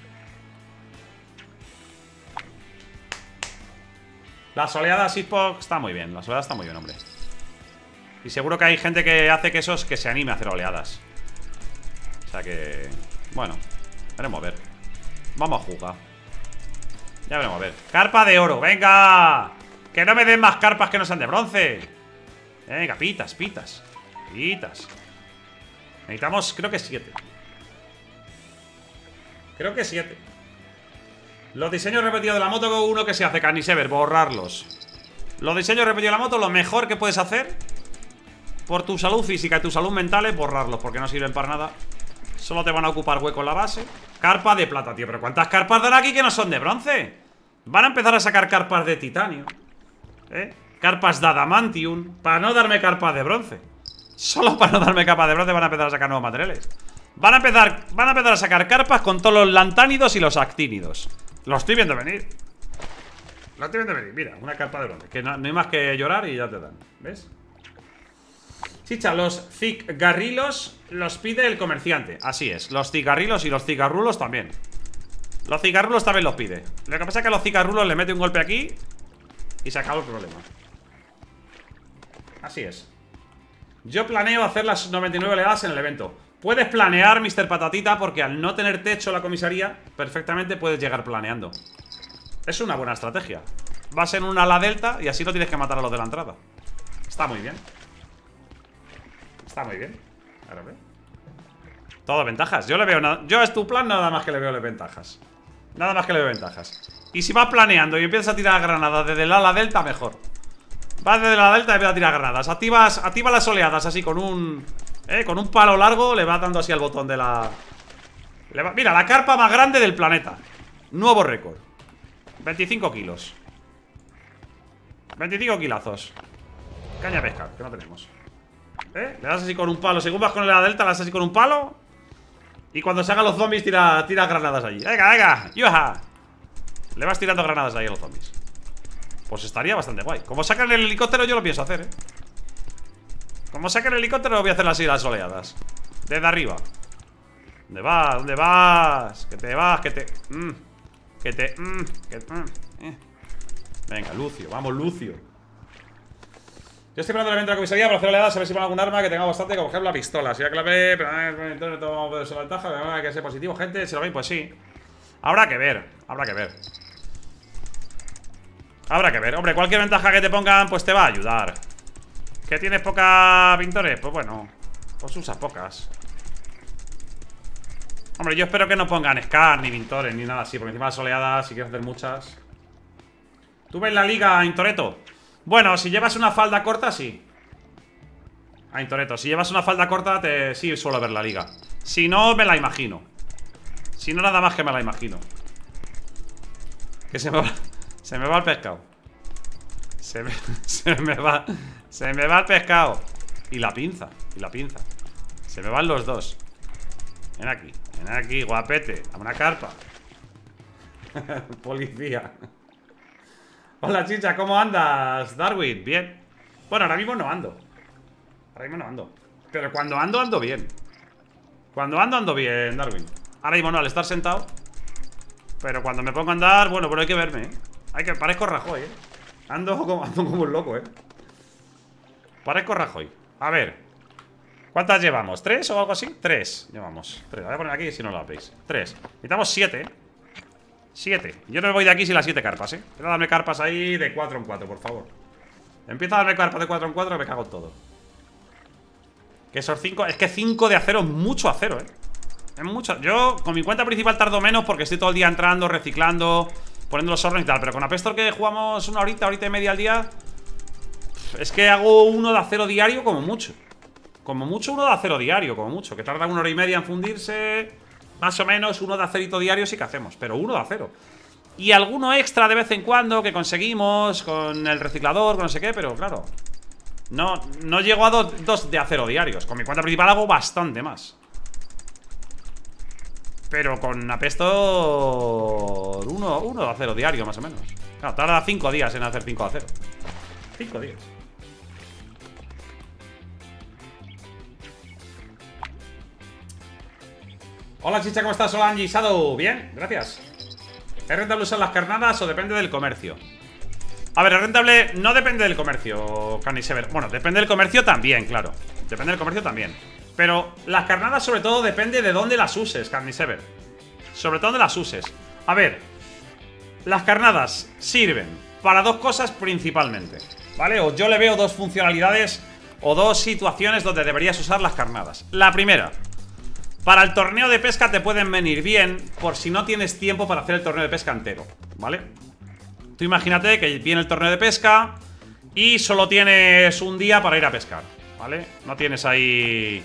Las oleadas Xbox está muy bien. Las oleadas está muy bien, hombre. Y seguro que hay gente que hace que se anime a hacer oleadas. O sea que... Bueno, veremos a ver. Vamos a jugar. Ya veremos a ver. Carpa de oro, venga. Que no me den más carpas que no sean de bronce. Venga, pitas. Necesitamos, creo que 7. Creo que 7. Los diseños repetidos de la moto, uno que se hace, Carnisever, borrarlos. Los diseños repetidos de la moto, lo mejor que puedes hacer por tu salud física y tu salud mental es borrarlos, porque no sirven para nada. Solo te van a ocupar hueco en la base. Carpa de plata, tío, pero ¿cuántas carpas dan aquí que no son de bronce? Van a empezar a sacar carpas de titanio, carpas de adamantium, para no darme carpas de bronce. Solo para no darme capas de bronce van a empezar a sacar nuevos materiales. Van a empezar a sacar carpas con todos los lantánidos y los actínidos. Lo estoy viendo venir. Mira, una carpa de bronce. Que no hay más que llorar y ya te dan. ¿Ves? Chicha, los cigarrilos los pide el comerciante. Así es, los cigarrilos y los cigarrulos también. Los cigarrulos también los pide. Lo que pasa es que a los cigarrulos le mete un golpe aquí y se acaba el problema. Así es. Yo planeo hacer las 99 oleadas en el evento. Puedes planear, Mr. Patatita, porque al no tener techo la comisaría, perfectamente puedes llegar planeando. Es una buena estrategia. Vas en un ala delta y así no tienes que matar a los de la entrada. Está muy bien. Está muy bien. Ahora ve. Todo ventajas. Yo le veo nada. Yo a tu plan nada más que le veo ventajas. Nada más que le veo ventajas. Y si vas planeando y empiezas a tirar granadas desde el ala delta, mejor. Vas desde la delta y empiezas a tirar granadas. Activa las oleadas así con un palo largo. Le vas dando así al botón de la... Mira, la carpa más grande del planeta. Nuevo récord. 25 kilos. 25 kilazos. Caña de pesca, que no tenemos. Le das así con un palo. Según vas con la delta, le das así con un palo. Y cuando se hagan los zombies, tira granadas allí. Venga, ¡yuja! Le vas tirando granadas ahí a los zombies. Pues estaría bastante guay. Como sacan el helicóptero, yo lo pienso hacer, Como sacan el helicóptero, voy a hacer las oleadas. Desde arriba. ¿Dónde vas? ¿Dónde vas? Que te vas, Venga, Lucio, vamos, Lucio. Yo estoy esperando el evento de la comisaría para hacer oleadas, a ver si pongo algún arma que tenga bastante, como por ejemplo la pistola. Si la clave, pero entonces tomo esa ventaja, hay que ser positivo, gente. Si lo veis, pues sí. Habrá que ver, habrá que ver. Habrá que ver. Hombre, cualquier ventaja que te pongan, pues te va a ayudar. ¿Que tienes poca pintores? Pues bueno, pues usas pocas. Hombre, yo espero que no pongan Scar, ni pintores, ni nada así, porque encima las oleadas, si quieres hacer muchas. ¿Tú ves la liga, Intoreto? Bueno, si llevas una falda corta, sí. Intoreto, si llevas una falda corta, sí suelo ver la liga. Si no, me la imagino. Si no, nada más que me la imagino. Que se me va el pescado. Se me va el pescado. Y la pinza, Se me van los dos. Ven aquí, guapete. A una carpa. Policía. Hola, chicha, ¿cómo andas, Darwin? Bien. Bueno, ahora mismo no ando. Pero cuando ando bien. Cuando ando bien, Darwin. Ahora mismo no, al estar sentado. Pero cuando me pongo a andar, bueno, pero hay que verme, Parezco Rajoy, Ando como un loco, Parezco Rajoy. A ver. ¿Cuántas llevamos? ¿3 o algo así? 3 llevamos. 3. Voy a poner aquí si no lo veis. 3. Necesitamos 7, 7. Yo no me voy de aquí sin las 7 carpas, Empieza a darme carpas ahí de 4 en 4, por favor. Empieza a darme carpas de 4 en 4 que me cago en todo. Que esos 5... Es que 5 de acero es mucho acero, Es mucho. Yo con mi cuenta principal tardo menos porque estoy todo el día entrando, reciclando, poniendo los hornos y tal. Pero con Apestor, que jugamos una horita y media al día, es que hago uno de acero diario como mucho. Como mucho uno de acero diario, como mucho. Que tarda 1 hora y media en fundirse. más o menos uno de acerito diario sí que hacemos, pero uno de acero. Y alguno extra de vez en cuando que conseguimos con el reciclador, con no sé qué, pero claro, no llego a dos de acero diarios. Con mi cuenta principal hago bastante más. Pero con Apestor uno de acero diario más o menos. Claro, tarda 5 días en hacer 5 de acero. 5 días. Hola Chicha, ¿cómo estás? Hola Angie, Shadow, bien, gracias. ¿Es rentable usar las carnadas o depende del comercio? A ver, es rentable, no depende del comercio, Canisever. Bueno, depende del comercio también, claro. Depende del comercio también. Pero las carnadas sobre todo depende de dónde las uses, Canisever. Sobre todo dónde las uses. A ver, las carnadas sirven para dos cosas principalmente, ¿vale? O yo le veo dos funcionalidades o dos situaciones donde deberías usar las carnadas. La primera, para el torneo de pesca te pueden venir bien por si no tienes tiempo para hacer el torneo de pesca entero, ¿vale? Tú imagínate que viene el torneo de pesca y solo tienes un día para ir a pescar, ¿vale? No tienes ahí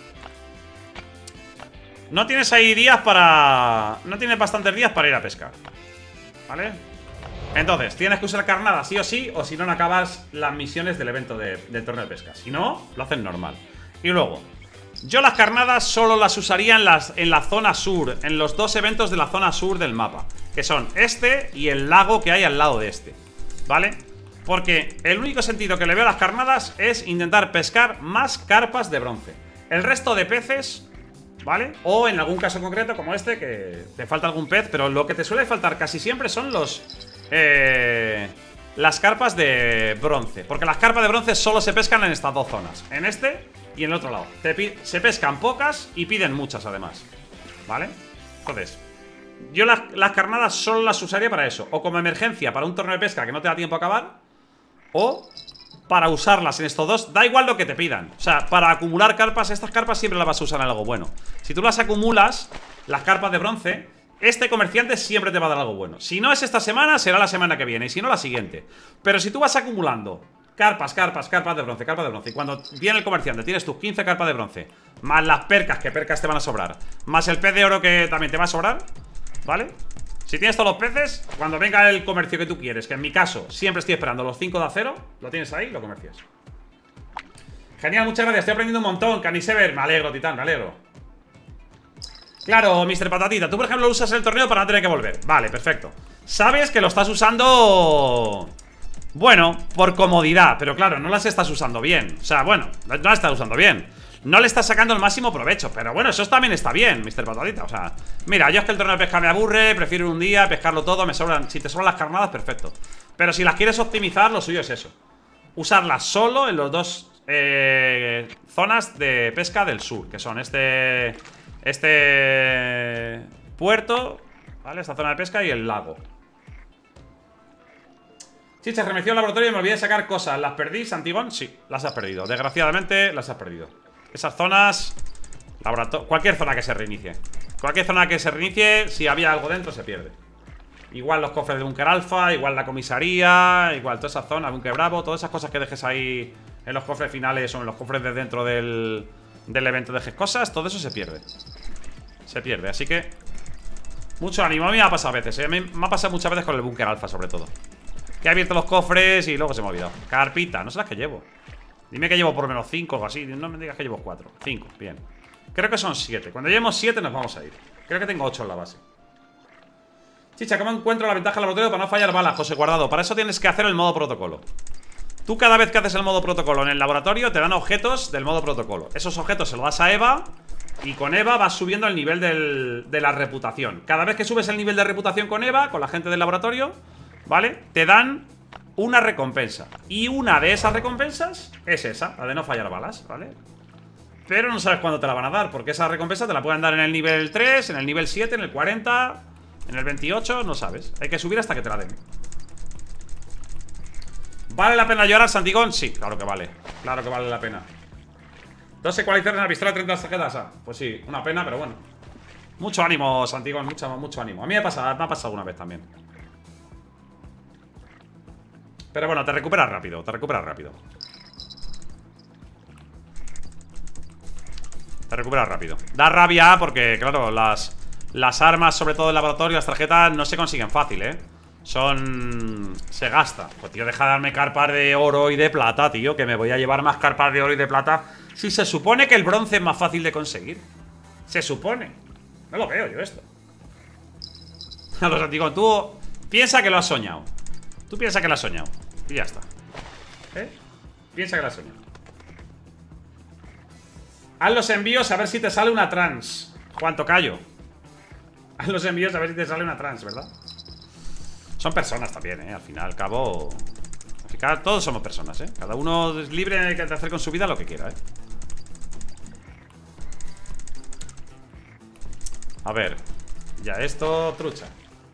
días para... No tienes bastantes días para ir a pescar, ¿vale? Entonces, tienes que usar carnadas sí, o si no, no acabas las misiones del evento del torneo de pesca. Si no, lo hacen normal. Y luego, yo las carnadas solo las usaría en la zona sur, en los dos eventos de la zona sur del mapa, que son este y el lago que hay al lado de este, ¿vale? Porque el único sentido que le veo a las carnadas es intentar pescar más carpas de bronce. El resto de peces, ¿vale? O en algún caso concreto como este, que te falta algún pez, pero lo que te suele faltar casi siempre son las carpas de bronce. Porque las carpas de bronce solo se pescan en estas dos zonas, en este y en el otro lado. Se pescan pocas y piden muchas además, ¿vale? Entonces, yo las carnadas solo las usaría para eso. O como emergencia para un torneo de pesca que no te da tiempo a acabar, o para usarlas en estos dos, da igual lo que te pidan. O sea, para acumular carpas, estas carpas siempre las vas a usar en algo bueno. Si tú las acumulas, las carpas de bronce, este comerciante siempre te va a dar algo bueno. Si no es esta semana, será la semana que viene, y si no, la siguiente. Pero si tú vas acumulando carpas de bronce, y cuando viene el comerciante tienes tus 15 carpas de bronce, más las percas, que percas te van a sobrar, más el pez de oro que también te va a sobrar, ¿vale? Si tienes todos los peces, cuando venga el comercio que tú quieres, que en mi caso siempre estoy esperando los 5 de acero, lo tienes ahí, lo comercias. Genial, muchas gracias, estoy aprendiendo un montón, Canisever. Me alegro, Titán, me alegro. Claro, Mr. Patatita, tú por ejemplo lo usas en el torneo para no tener que volver. Vale, perfecto. Sabes que lo estás usando... Bueno, por comodidad, pero claro, no las estás usando bien. O sea, bueno, no las estás usando bien. No le estás sacando el máximo provecho, pero bueno, eso también está bien, Mr. Patadita. O sea, mira, yo es que el torneo de pesca me aburre, prefiero un día pescarlo todo, me sobran. Si te sobran las carnadas, perfecto. Pero si las quieres optimizar, lo suyo es eso: usarlas solo en los dos zonas de pesca del sur, que son este puerto, ¿vale? Esta zona de pesca y el lago. Chicha, remeció el laboratorio y me olvidé de sacar cosas. ¿Las perdí, Santigón? Sí, las has perdido. Desgraciadamente, las has perdido. Esas zonas... Cualquier zona que se reinicie. Cualquier zona que se reinicie, si había algo dentro, se pierde. Igual los cofres de Búnker Alfa, igual la comisaría, igual toda esa zona, Búnker Bravo, todas esas cosas que dejes ahí en los cofres finales o en los cofres de dentro del evento, dejes cosas, todo eso se pierde. Se pierde, así que... Mucho ánimo, a mí me ha pasado a veces, me ha pasado muchas veces con el Búnker Alfa, sobre todo. Que he abierto los cofres y luego se me ha olvidado. Carpita, no sé las que llevo. Dime que llevo por lo menos 5 o así. No me digas que llevo 4. 5, bien. Creo que son 7. Cuando llevemos 7 nos vamos a ir. Creo que tengo 8 en la base. Chicha, ¿cómo encuentro la ventaja del laboratorio para no fallar balas, José Guardado? Para eso tienes que hacer el modo protocolo. Tú cada vez que haces el modo protocolo en el laboratorio te dan objetos del modo protocolo. Esos objetos se los das a Eva y con Eva vas subiendo el nivel de la reputación. Cada vez que subes el nivel de reputación con Eva, con la gente del laboratorio, ¿vale? Te dan una recompensa. Y una de esas recompensas es esa, la de no fallar balas, ¿vale? Pero no sabes cuándo te la van a dar, porque esa recompensa te la pueden dar en el nivel 3, en el nivel 7, en el 40, en el 28, no sabes. Hay que subir hasta que te la den. ¿Vale la pena llorar, Santigón? Sí, claro que vale. Claro que vale la pena. 2 ecualizadores en la pistola, 30 tarjetas. Pues sí, una pena, pero bueno. Mucho ánimo, Santigón, mucho ánimo. A mí me ha pasado alguna vez también. Pero bueno, te recuperas rápido, Te recuperas rápido. Da rabia porque, claro, las Las armas, sobre todo el laboratorio, las tarjetas, no se consiguen fácil, se gasta. Pues tío, deja de darme carpas de oro y de plata, tío, que me voy a llevar más carpas de oro y de plata. Si se supone que el bronce es más fácil de conseguir. Se supone. No lo veo yo esto. A los antiguos, tú piensa que lo has soñado. Tú piensa que lo has soñado. Y ya está. Piensa que lo has soñado. Haz los envíos a ver si te sale una trans. Juan Tocayo. Haz los envíos a ver si te sale una trans, ¿verdad? Son personas también, al final, al cabo. Todos somos personas, Cada uno es libre de hacer con su vida lo que quiera, A ver. Ya esto, trucha.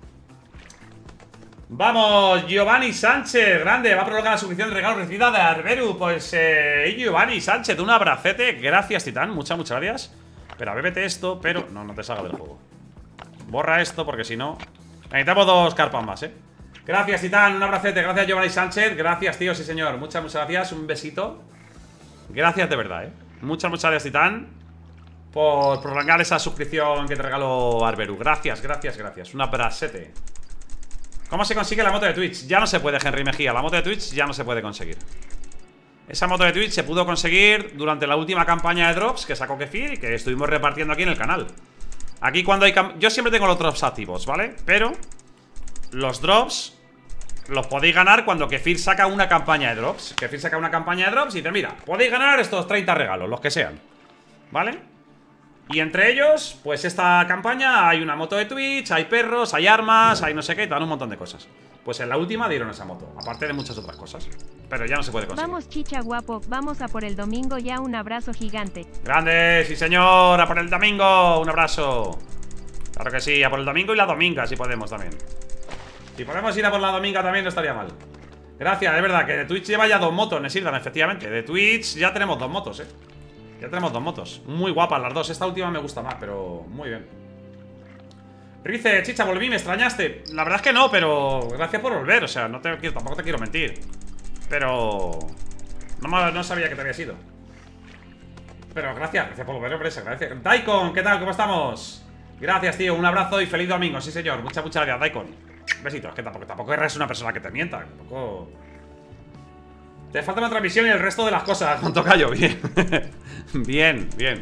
Vamos, Giovanni Sánchez, grande. Va a prolongar la suscripción de regalo recibida de Arberu. Pues, Giovanni Sánchez, un abracete. Gracias, Titán, muchas gracias. Espera, bébete esto, pero no te salga del juego. Borra esto porque si no necesitamos 2 carpas más, Gracias, Titán, un abracete. Gracias, Giovanni Sánchez. Gracias, tío, sí señor. Muchas gracias, un besito. Gracias de verdad, Muchas gracias, Titán, por prolongar esa suscripción que te regaló Arberu. Gracias. Un abracete. ¿Cómo se consigue la moto de Twitch? Ya no se puede, Henry Mejía. La moto de Twitch ya no se puede conseguir. Esa moto de Twitch se pudo conseguir durante la última campaña de drops que sacó Kefir y que estuvimos repartiendo aquí en el canal. Aquí cuando hay... Yo siempre tengo los drops activos, ¿vale? Pero los drops los podéis ganar cuando Kefir saca una campaña de drops. Kefir saca una campaña de drops y dice, mira, podéis ganar estos 30 regalos, los que sean, ¿vale? Y entre ellos, pues esta campaña hay una moto de Twitch, hay perros, hay armas, hay no sé qué, dan un montón de cosas. Pues en la última dieron esa moto, aparte de muchas otras cosas. Pero ya no se puede conseguir. Vamos, chicha guapo, vamos a por el domingo ya, un abrazo gigante. ¡Grande! ¡Sí, señor! ¡A por el domingo! ¡Un abrazo! Claro que sí, a por el domingo y la dominga, si podemos también. Si podemos ir a por la dominga también no estaría mal. Gracias, es verdad que de Twitch lleva ya 2 motos, Nesirdan, efectivamente. De Twitch ya tenemos 2 motos, Ya tenemos 2 motos. Muy guapas las dos. Esta última me gusta más, pero muy bien. Rice, chicha, volví, me extrañaste. La verdad es que no, pero gracias por volver. O sea, tampoco te quiero mentir. Pero no sabía que te había sido. Pero gracias por volver, hombre. Gracias. Daikon, ¿qué tal? ¿Cómo estamos? Gracias, tío. Un abrazo y feliz domingo. Sí, señor. Muchas gracias, Daikon. Besitos. Es que tampoco eres una persona que te mienta. Tampoco... Te falta una transmisión y el resto de las cosas. Con Tocayo, bien. Bien.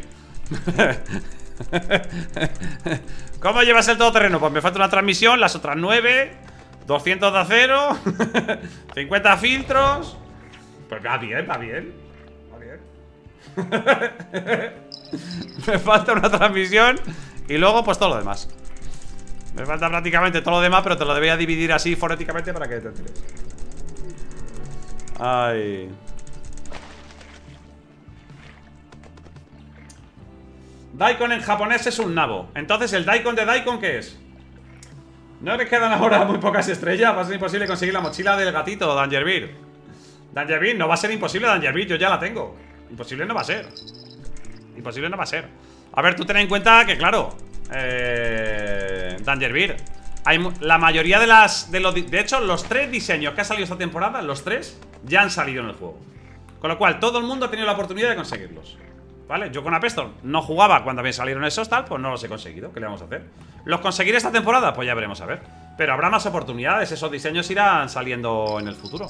¿Cómo llevas el todoterreno? Pues me falta una transmisión, las otras 9, 200 de acero, 50 filtros. Pues va bien. Me falta una transmisión y luego pues todo lo demás. Me falta prácticamente todo lo demás, pero te lo debería dividir así fonéticamente para que te enteres. Ay. Daikon en japonés es un nabo. Entonces, ¿el Daikon de Daikon qué es? No me quedan ahora muy pocas estrellas. Va a ser imposible conseguir la mochila del gatito, Dangerbeer. Dangerbeer, no va a ser imposible, Dangerbeer. Yo ya la tengo. Imposible no va a ser. Imposible no va a ser. A ver, tú ten en cuenta que, claro, Dangerbeer, la mayoría de hecho, los 3 diseños que ha salido esta temporada, los 3 ya han salido en el juego. Con lo cual, todo el mundo ha tenido la oportunidad de conseguirlos. ¿Vale? Yo con Apestor no jugaba cuando me salieron esos tal, pues no los he conseguido. ¿Qué le vamos a hacer? ¿Los conseguiré esta temporada? Pues ya veremos a ver. Pero habrá más oportunidades, esos diseños irán saliendo en el futuro.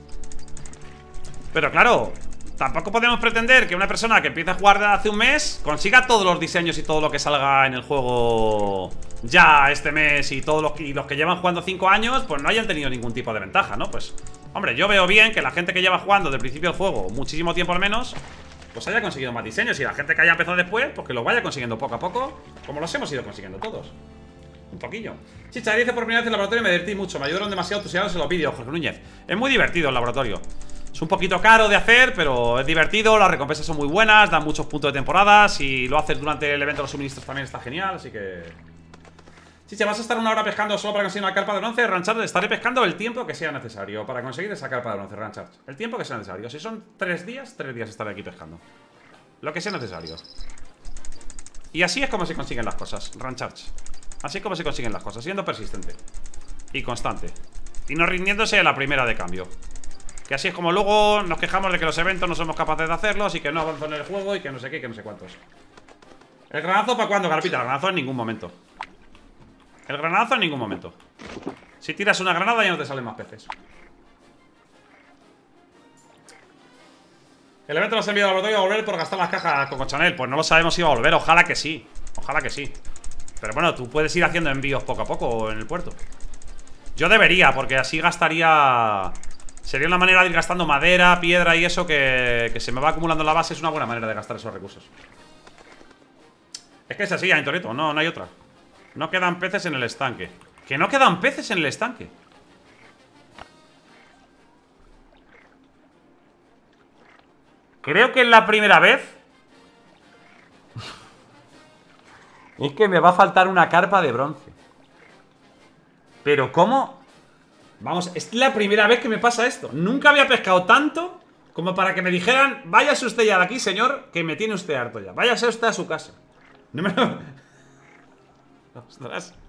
Pero claro, tampoco podemos pretender que una persona que empieza a jugar hace un mes consiga todos los diseños y todo lo que salga en el juego ya este mes. Y todos los que llevan jugando 5 años, pues no hayan tenido ningún tipo de ventaja, ¿no? Pues, hombre, yo veo bien que la gente que lleva jugando desde el principio del juego muchísimo tiempo al menos, pues haya conseguido más diseños. Y la gente que haya empezado después, pues que lo vaya consiguiendo poco a poco, como los hemos ido consiguiendo todos. Un poquillo. Chicha, dice por primera vez en el laboratorio me divertí mucho. Me ayudaron demasiado entusiasmados en los vídeos, Jorge Núñez. Es muy divertido el laboratorio. Es un poquito caro de hacer, pero es divertido. Las recompensas son muy buenas, dan muchos puntos de temporadas. Y lo haces durante el evento de los suministros también está genial, así que... Chicha, ¿vas a estar una hora pescando solo para conseguir una carpa de bronce? Rancharge, estaré pescando el tiempo que sea necesario para conseguir esa carpa de bronce, Rancharge. El tiempo que sea necesario. Si son 3 días, 3 días estaré aquí pescando. Lo que sea necesario. Y así es como se consiguen las cosas, Rancharge. Así es como se consiguen las cosas, siendo persistente y constante. Y no rindiéndose a la primera de cambio. Que así es como luego nos quejamos de que los eventos no somos capaces de hacerlos y que no avanzan en el juego y que no sé qué, que no sé cuántos. ¿El granazo para cuándo, Garpita? El granazo en ningún momento. El granadazo en ningún momento. Si tiras una granada ya no te salen más peces. El evento nos ha enviado al laboratorio a volver por gastar las cajas Coco Chanel. Pues no lo sabemos si va a volver, ojalá que sí. Ojalá que sí. Pero bueno, tú puedes ir haciendo envíos poco a poco en el puerto. Yo debería, porque así gastaría... Sería una manera de ir gastando madera, piedra y eso que se me va acumulando en la base. Es una buena manera de gastar esos recursos. Es que es así, Aintorito, no hay otra. No quedan peces en el estanque. Que no quedan peces en el estanque. Creo que es la primera vez. Es que me va a faltar una carpa de bronce. Pero ¿cómo? Vamos, es la primera vez que me pasa esto. Nunca había pescado tanto como para que me dijeran: váyase usted ya de aquí, señor, que me tiene usted harto ya. Váyase usted a su casa. No me lo... Ostras.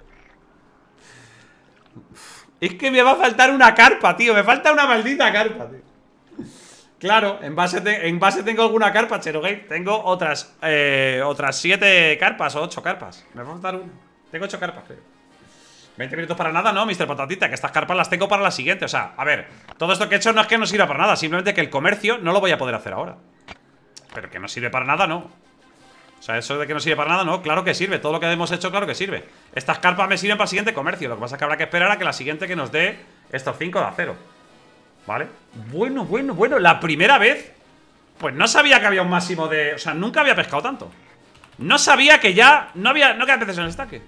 Es que me va a faltar una carpa, tío. Me falta una maldita carpa, tío. Claro, en base tengo alguna carpa, Cherogate. Tengo otras 7 carpas o 8 carpas. Me va a faltar una. Tengo 8 carpas, creo. 20 minutos para nada, no, Mr. Patatita. Que estas carpas las tengo para la siguiente. O sea, a ver, todo esto que he hecho no es que no sirva para nada. Simplemente que el comercio no lo voy a poder hacer ahora. Pero que no sirve para nada, no. O sea, eso de que no sirve para nada, no, claro que sirve. Todo lo que hemos hecho, claro que sirve. Estas carpas me sirven para el siguiente comercio. Lo que pasa es que habrá que esperar a que la siguiente que nos dé estos 5 de acero. ¿Vale? Bueno. La primera vez, pues no sabía que había un máximo de... O sea, nunca había pescado tanto. No sabía que ya no quedan peces en el estanque.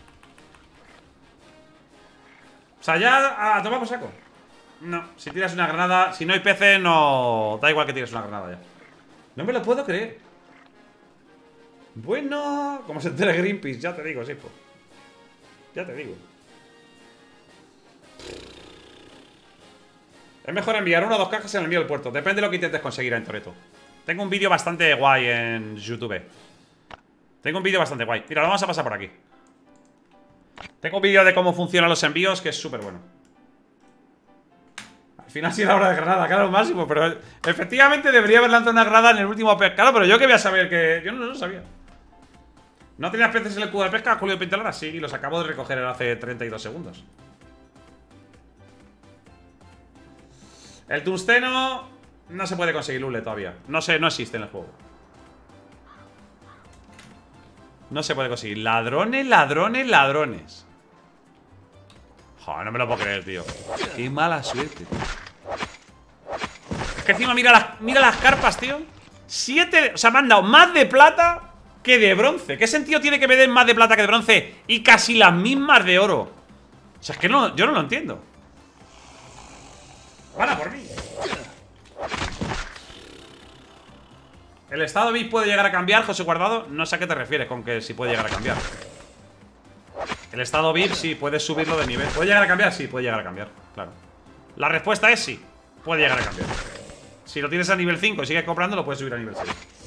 O sea, ya a tomar por saco. No, si tiras una granada, si no hay peces, no... Da igual que tires una granada ya. No me lo puedo creer. Bueno, como se entere Greenpeace, ya te digo, sí, pues. Ya te digo. Es mejor enviar 1 o 2 cajas en el envío del puerto. Depende de lo que intentes conseguir en Toretto. Tengo un vídeo bastante guay en YouTube. Mira, lo vamos a pasar por aquí. Tengo un vídeo de cómo funcionan los envíos que es súper bueno. Al final sí la hora de granada, claro, máximo. Pero efectivamente debería haber lanzado una granada en el último pescado. Pero yo que voy a saber que... Yo no lo sabía. ¿No tenías peces en el cubo de pesca, Julio Pintalara? Sí, y los acabo de recoger hace 32 segundos. El tungsteno no se puede conseguir, Lule, todavía. No existe en el juego. No se puede conseguir. Ladrones. Joder, no me lo puedo creer, tío. Qué mala suerte, tío. Es que encima mira las carpas, tío. 7, o sea, me han dado más de plata que de bronce. ¿Qué sentido tiene que me den más de plata que de bronce y casi las mismas de oro? O sea, es que no, yo no lo entiendo. ¡Van a por mí! ¿El estado VIP puede llegar a cambiar, José Guardado? No sé a qué te refieres con que sí puede llegar a cambiar. El estado VIP sí, puedes subirlo de nivel. ¿Puede llegar a cambiar? Sí, puede llegar a cambiar, claro. La respuesta es sí, puede llegar a cambiar. Si lo tienes a nivel 5 y sigues comprando, lo puedes subir a nivel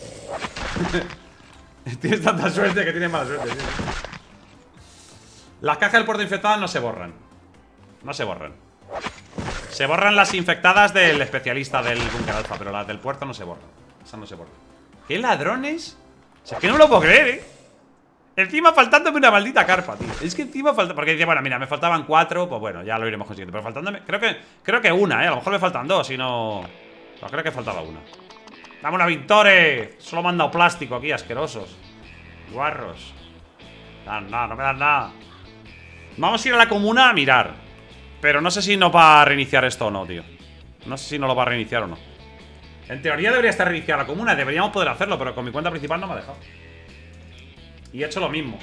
6. Tienes tanta suerte que tienes mala suerte, tío. Las cajas del puerto infectadas no se borran. No se borran. Se borran las infectadas del especialista del búnker alfa, pero las del puerto no se borran. Esas no se borran. ¿Qué ladrones? O sea, es que no me lo puedo creer, ¿eh? Encima faltándome una maldita carpa, tío. Es que encima falta... Porque dice, bueno, mira, me faltaban 4. Pues bueno, ya lo iremos consiguiendo. Pero faltándome... Creo que una, ¿eh? A lo mejor me faltan 2, y no... Pero creo que faltaba una. ¡Dame una Vintore! Solo me han dado plástico aquí, asquerosos. Guarros. No me dan nada. Vamos a ir a la comuna a mirar. Pero no sé si nos va a reiniciar esto o no, tío. No sé si nos lo va a reiniciar o no. En teoría debería estar reiniciada la comuna. Deberíamos poder hacerlo, pero con mi cuenta principal no me ha dejado. Y he hecho lo mismo.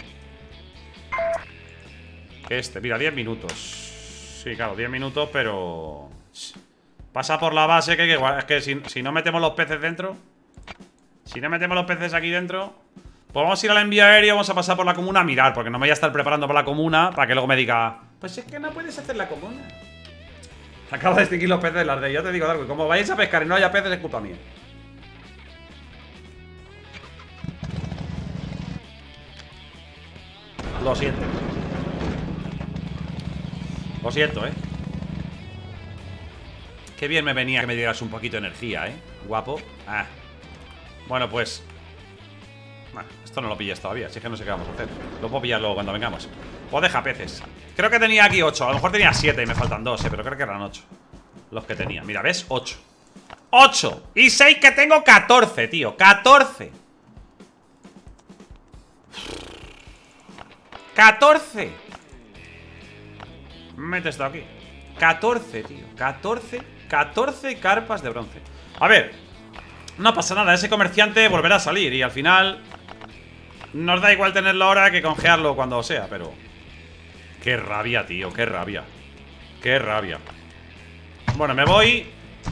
Mira, 10 minutos. Sí, claro, 10 minutos, pero... Pasa por la base que es que si no metemos los peces dentro... Si no metemos los peces aquí dentro... Pues vamos a ir al envío aéreo, vamos a pasar por la comuna a mirar, porque no me voy a estar preparando para la comuna para que luego me diga... Pues es que no puedes hacer la comuna. Acabo de extinguir los peces de las de... Ya te digo, Darwin, como vayáis a pescar y no haya peces es culpa mía. Lo siento. Lo siento, Qué bien me venía que me dieras un poquito de energía, guapo. Bueno, pues... Bueno, esto no lo pillas todavía, si es que no sé qué vamos a hacer. Lo puedo pillar luego cuando vengamos. O deja peces. Creo que tenía aquí 8. A lo mejor tenía 7 y me faltan 2, pero creo que eran 8 los que tenía. Mira, ¿ves? 8. 8. Y 6 que tengo 14, tío. 14. 14. Mete esto aquí. 14, tío. 14 carpas de bronce. A ver, no pasa nada. Ese comerciante volverá a salir y al final nos da igual tenerlo ahora que congearlo cuando sea, pero... Qué rabia, tío, qué rabia. Qué rabia. Bueno, me voy.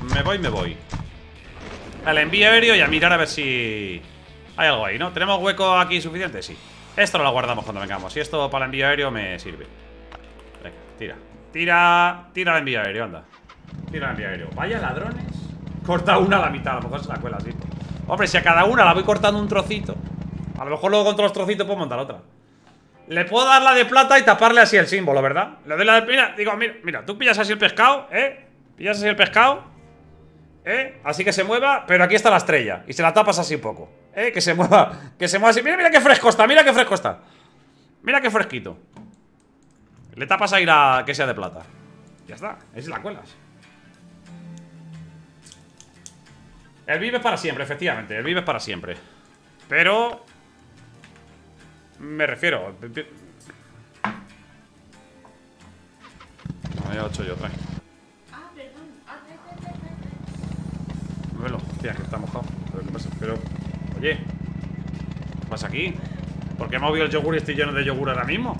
Al envío aéreo y a mirar a ver si hay algo ahí, ¿no? ¿Tenemos hueco aquí suficiente? Sí. Esto lo guardamos cuando vengamos. Y esto para el envío aéreo me sirve. Venga, tira. Tira el envío aéreo, anda. Tira el envío aéreo. Vaya ladrones. Corta una a la mitad, a lo mejor se la cuela así. Hombre, si a cada una la voy cortando un trocito, a lo mejor luego con todos los trocitos puedo montar otra. Le puedo dar la de plata y taparle así el símbolo, ¿verdad? Le doy la de... Mira, digo, mira, tú pillas así el pescado, pillas así el pescado, así que se mueva, pero aquí está la estrella. Y se la tapas así un poco, que se mueva así. Mira qué fresco está, mira qué fresco está. Mira qué fresquito. Le tapas ahí la que sea de plata. Ya está, es la cuelas. El vive para siempre, efectivamente. El vive para siempre. Pero... me refiero... No, ya 8 yo, trae. Muévelo, hostia, que está mojado. Pero, ¿qué pasa? Pero, oye, ¿qué pasa aquí? ¿Por qué he movido el yogur y estoy lleno de yogur ahora mismo?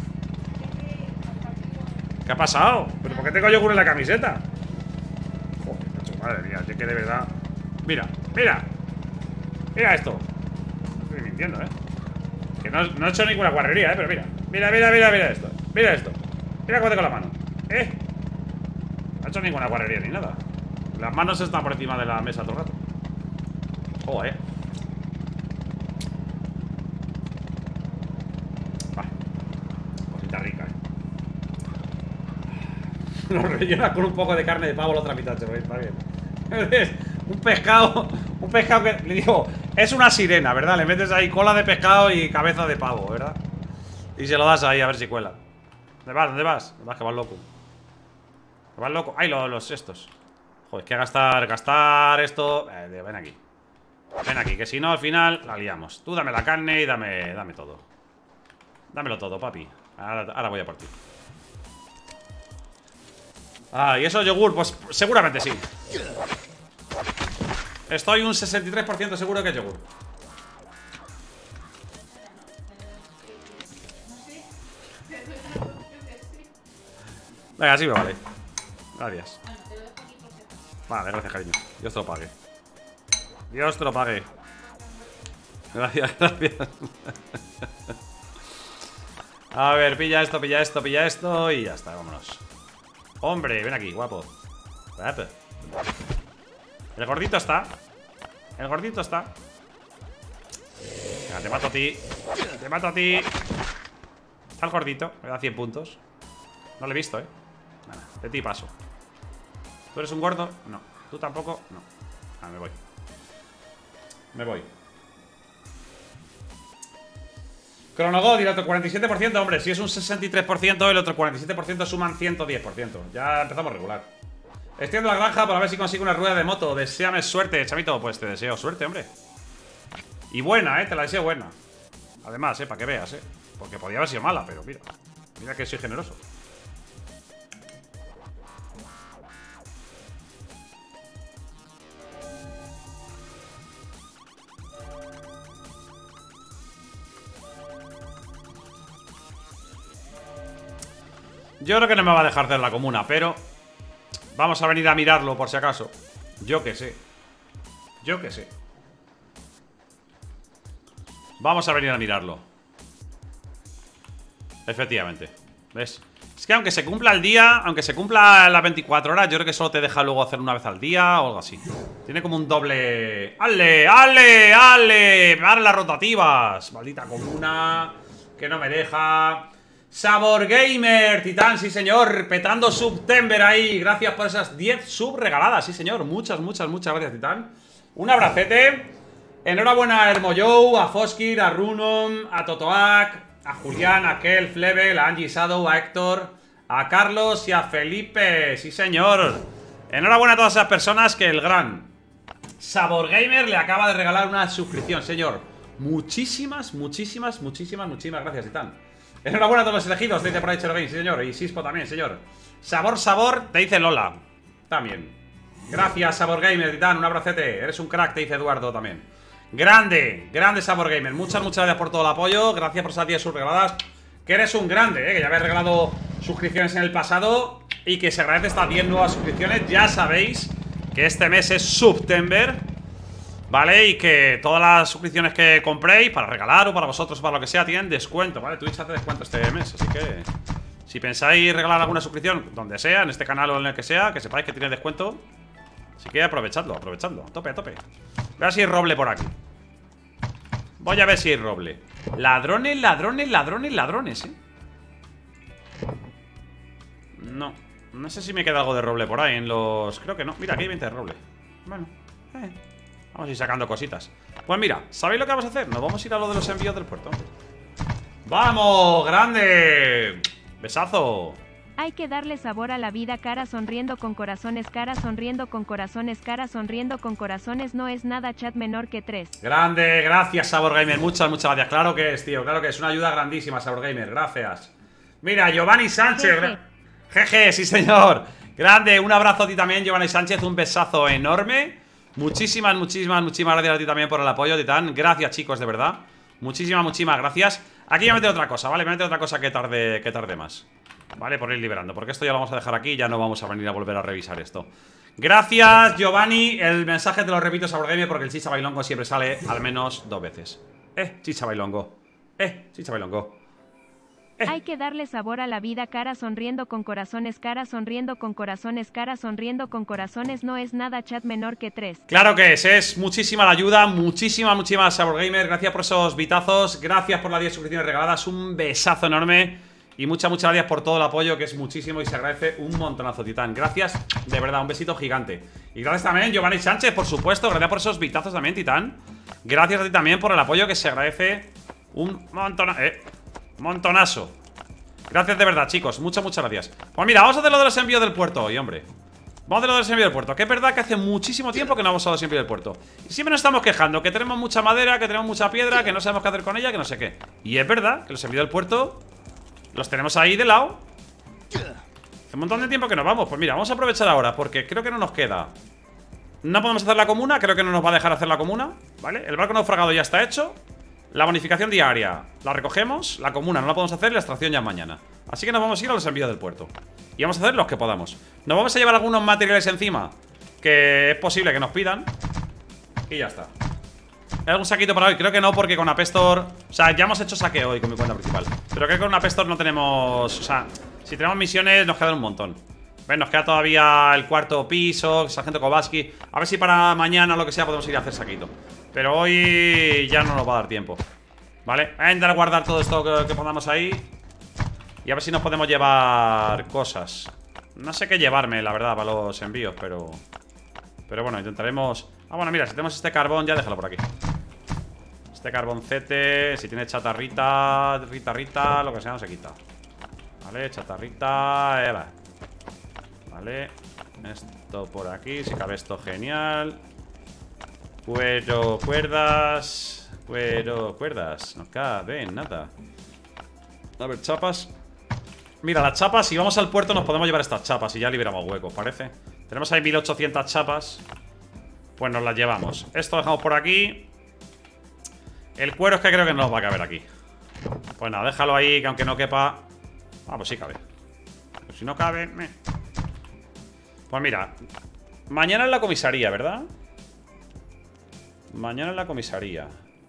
¿Qué ha pasado? ¿Pero por qué tengo yogur en la camiseta? Joder, macho, madre mía, es que de verdad... Mira, mira. Mira esto. Estoy mintiendo, que no he hecho ninguna guarrería, pero mira. Mira esto. Mira esto. Mira cómo tengo la mano. No he hecho ninguna guarrería ni nada. Las manos están por encima de la mesa todo el rato. Vale. Cosita rica, Lo rellenas con un poco de carne de pavo la otra mitad, chaval. Está bien. Un pescado que, le digo, es una sirena, ¿verdad? Le metes ahí cola de pescado y cabeza de pavo, ¿verdad? Y se lo das ahí a ver si cuela. ¿Dónde vas? ¿Dónde vas? ¿Dónde vas? Que vas loco. Que vas loco. Ay, los estos. Joder, es que gastar esto. Ven aquí. Ven aquí, que si no al final la liamos. Tú dame la carne y dame todo. Dámelo todo, papi. Ahora voy a por ti. Ah, y eso yogur, pues seguramente sí. Estoy un 63% seguro que es yogur. Venga, así me vale. Gracias. Vale, gracias, cariño. Dios te lo pague. Dios te lo pague. Gracias, gracias. A ver, pilla esto y ya está, vámonos. Hombre, ven aquí, guapo. El gordito está. Venga, te mato a ti. Está el gordito, me da 100 puntos. No lo he visto, Nada, de ti paso. ¿Tú eres un gordo? No. ¿Tú tampoco? No. Me voy. Cronogod dirá otro 47%, hombre. Si es un 63%, el otro 47% suman 110%. Ya empezamos regular. Extiendo la granja para ver si consigo una rueda de moto. Deséame suerte, chavito. Pues te deseo suerte, hombre. Y buena, te la deseo buena. Además, para que veas, porque podía haber sido mala, pero mira. Mira que soy generoso. Yo creo que no me va a dejar hacer la comuna, pero vamos a venir a mirarlo por si acaso. Yo que sé. Vamos a venir a mirarlo. Efectivamente. ¿Ves? Es que aunque se cumpla el día, aunque se cumpla las 24 horas, yo creo que solo te deja luego hacer una vez al día o algo así. Tiene como un doble... ¡Ale! ¡Para las rotativas! Maldita comuna. Que no me deja... Sabor Gamer, Titán, sí señor. Petando Subtember ahí. Gracias por esas 10 sub regaladas, sí señor. Muchas gracias, Titán. Un abracete. Enhorabuena a Hermojoe, a Foskir, a Runom, a Totoak, a Julián, a Kel, Flevel, a Angie Shadow, a Héctor, a Carlos y a Felipe. Sí, señor. Enhorabuena a todas esas personas que el gran Sabor Gamer le acaba de regalar una suscripción, señor. Muchísimas gracias, Titán. Enhorabuena a todos los elegidos, te dice por ahí Chero Games, sí, señor. Y Sispo también, señor. Sabor, te dice Lola. También. Gracias, Sabor Gamer, Titán, un abracete. Eres un crack, te dice Eduardo también. Grande Sabor Gamer. Muchas gracias por todo el apoyo. Gracias por esas 10 subregaladas. Que eres un grande, que ya habéis regalado suscripciones en el pasado. Y que se agradece estas 10 nuevas suscripciones. Ya sabéis que este mes es September, ¿vale? Y que todas las suscripciones que compréis para regalar o para vosotros o para lo que sea tienen descuento, ¿vale? Twitch hace descuento este mes, así que si pensáis regalar alguna suscripción, donde sea, en este canal o en el que sea, que sepáis que tiene descuento. Así que aprovechadlo, a tope. Voy a ver si hay roble por aquí. Voy a ver si hay roble. Ladrones, ¿eh? No sé si me queda algo de roble por ahí en los... Creo que no. Mira, aquí hay 20 de roble. Bueno, vamos a ir sacando cositas. Pues mira, ¿sabéis lo que vamos a hacer? Nos vamos a ir a lo de los envíos del puerto. ¡Vamos! ¡Grande! ¡Besazo! Hay que darle sabor a la vida, cara sonriendo con corazones, cara sonriendo con corazones, cara sonriendo con corazones, no es nada chat menor que 3. Grande, gracias Sabor Gamer, muchas gracias. Claro que es, tío, claro que es una ayuda grandísima, Sabor Gamer, gracias. Mira, Giovanni Sánchez. Jeje, sí señor. Grande, un abrazo a ti también, Giovanni Sánchez, un besazo enorme. Muchísimas gracias a ti también por el apoyo, Titán. Gracias, chicos, de verdad. Muchísimas gracias. Aquí voy a meter otra cosa, ¿vale? Voy a meter otra cosa que tarde más. Vale, por ir liberando, porque esto ya lo vamos a dejar aquí. Ya no vamos a venir a volver a revisar esto. Gracias, Giovanni. El mensaje te lo repito, Sabor Gamer, porque el Chicha Bailongo siempre sale al menos 2 veces. Chicha Bailongo. Chicha Bailongo. Hay que darle sabor a la vida, cara sonriendo con corazones, cara sonriendo con corazones, cara sonriendo con corazones, no es nada chat menor que 3. Claro que es muchísima la ayuda, muchísimas Sabor Gamer. Gracias por esos bitazos, gracias por las 10 suscripciones regaladas, un besazo enorme. Y muchas gracias por todo el apoyo, que es muchísimo y se agradece un montonazo, Titán. Gracias, de verdad, un besito gigante. Y gracias también, Giovanni Sánchez, por supuesto. Gracias por esos bitazos también, Titán. Gracias a ti también por el apoyo, que se agradece un montonazo. Gracias de verdad, chicos, muchas gracias. Pues mira, vamos a hacer lo de los envíos del puerto hoy, hombre. Vamos a hacer lo de los envíos del puerto, que es verdad que hace muchísimo tiempo que no hemos usado los envíos del puerto. Y siempre nos estamos quejando, que tenemos mucha madera, que tenemos mucha piedra, que no sabemos qué hacer con ella, que no sé qué. Y es verdad que los envíos del puerto los tenemos ahí de lado. Hace un montón de tiempo que nos vamos. Pues mira, vamos a aprovechar ahora, porque creo que no nos queda. No podemos hacer la comuna, creo que no nos va a dejar hacer la comuna, ¿vale? El barco naufragado ya está hecho. La bonificación diaria la recogemos. La comuna no la podemos hacer, la extracción ya mañana. Así que nos vamos a ir a los envíos del puerto. Y vamos a hacer los que podamos. Nos vamos a llevar algunos materiales encima, que es posible que nos pidan. Y ya está. ¿Hay algún saquito para hoy? Creo que no, porque con Apestor... O sea, ya hemos hecho saqueo hoy con mi cuenta principal. Pero creo que con Apestor no tenemos... O sea, si tenemos misiones nos quedan un montón. ¿Ves? Nos queda todavía el cuarto piso, Sargento Kowalski. A ver si para mañana o lo que sea podemos ir a hacer saquito. Pero hoy ya no nos va a dar tiempo. ¿Vale? Voy a intentar guardar todo esto que podamos ahí. Y a ver si nos podemos llevar cosas. No sé qué llevarme, la verdad, para los envíos, pero bueno, intentaremos... Ah, bueno, mira, si tenemos este carbón, ya déjalo por aquí. Este carboncete, si tiene chatarrita, rita, lo que sea, no se quita. Vale, chatarrita, vale. Esto por aquí, si cabe esto, genial. Cuerdas, no cabe nada. A ver, chapas. Mira, las chapas, si vamos al puerto nos podemos llevar estas chapas y ya liberamos huecos, parece. Tenemos ahí 1800 chapas. Pues nos las llevamos. Esto lo dejamos por aquí. El cuero es que creo que no nos va a caber aquí. Pues nada, déjalo ahí, que aunque no quepa... Ah, pues sí cabe. Pero si no cabe... Pues mira, mañana en la comisaría, ¿verdad? Mañana en la comisaría.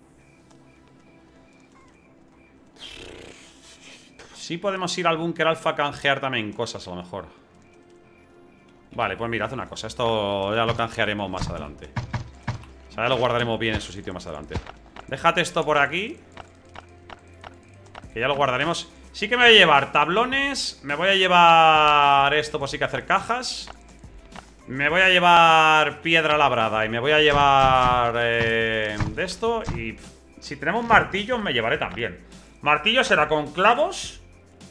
Sí podemos ir al búnker alfa a canjear también cosas, a lo mejor. Vale, pues mira, haz una cosa. Esto ya lo canjearemos más adelante. O sea, ya lo guardaremos bien en su sitio más adelante. Déjate esto por aquí, que ya lo guardaremos. Sí que me voy a llevar tablones. Me voy a llevar esto por si hay que hacer cajas. Me voy a llevar piedra labrada. Y me voy a llevar de esto. Y si tenemos martillos me llevaré también. Martillo será con clavos.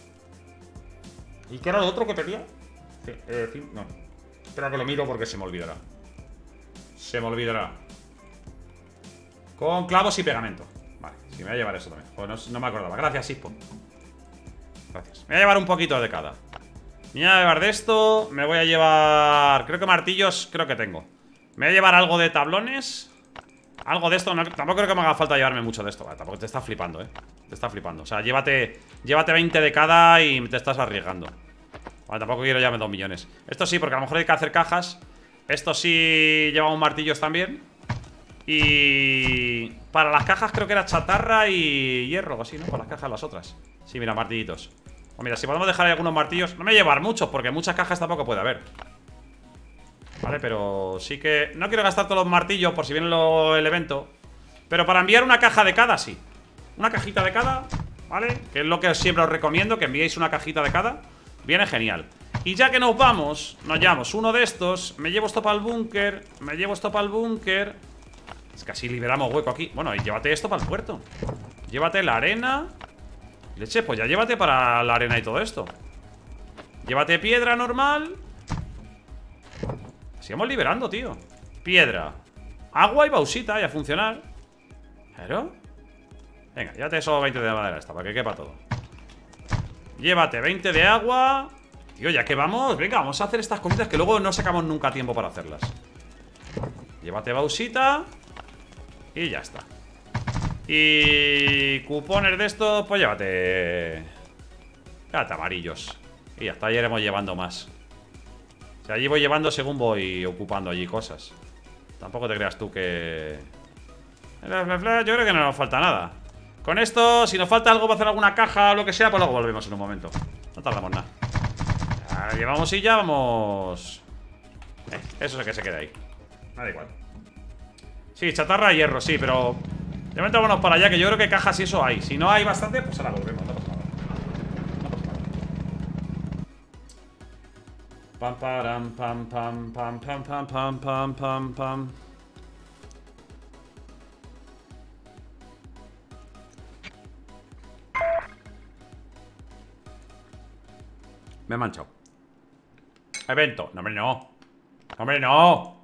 ¿Y qué era lo otro que pedía? No. Espera que lo miro porque se me olvidará. Se me olvidará. Con clavos y pegamento. Vale, sí, me voy a llevar eso también. Pues no me acordaba. Gracias, Sispo. Gracias. Me voy a llevar un poquito de cada. Me voy a llevar de esto. Me voy a llevar... Creo que martillos, creo que tengo. Me voy a llevar algo de tablones. Algo de esto. No, tampoco creo que me haga falta llevarme mucho de esto. Vale, tampoco te está flipando, Te está flipando. O sea, llévate 20 de cada y te estás arriesgando. Vale, tampoco quiero llevarme 2 millones. Esto sí, porque a lo mejor hay que hacer cajas. Esto sí llevamos martillos también. Y... para las cajas creo que era chatarra y hierro o así, ¿no? Para las cajas las otras. Sí, mira, martillitos. Pues mira, si podemos dejar ahí algunos martillos. No me voy a llevar muchos, porque muchas cajas tampoco puede haber. Vale, pero sí que... no quiero gastar todos los martillos por si viene el evento. Pero para enviar una caja de cada, sí. Una cajita de cada, ¿vale? Que es lo que siempre os recomiendo, que enviéis una cajita de cada. Viene genial. Y ya que nos vamos, nos llevamos uno de estos. Me llevo esto para el búnker. Me llevo esto para el búnker. Es que así liberamos hueco aquí. Bueno, y llévate esto para el puerto. Llévate la arena. Leche, pues ya llévate para la arena y todo esto. Llévate piedra normal. Sigamos liberando, tío. Piedra, agua y bausita, y a funcionar. ¿Pero? Venga, llévate esos 20 de madera esta, para que quepa todo. Llévate 20 de agua. Tío, ya que vamos, venga, vamos a hacer estas cositas que luego no sacamos nunca tiempo para hacerlas. Llévate bausita. Y ya está. Y cupones de estos, pues llévate. Llévate amarillos. Y ya está, ya iremos llevando más. O sea, allí voy llevando según voy ocupando allí cosas. Tampoco te creas tú que... yo creo que no nos falta nada. Con esto, si nos falta algo para hacer alguna caja o lo que sea, pues luego volvemos en un momento. No tardamos nada. Ya llevamos y ya vamos. Eso es el que se queda ahí. Da igual. Sí, chatarra y hierro, sí, pero... de momento vámonos para allá, que yo creo que cajas y eso hay. Si no hay bastante, pues ahora volvemos. No pasa nada. No pasa nada. Pam, param, pam, pam, pam, pam, pam, pam, pam, pam, pam. Me he manchado. Evento. No, hombre, no. Hombre, no.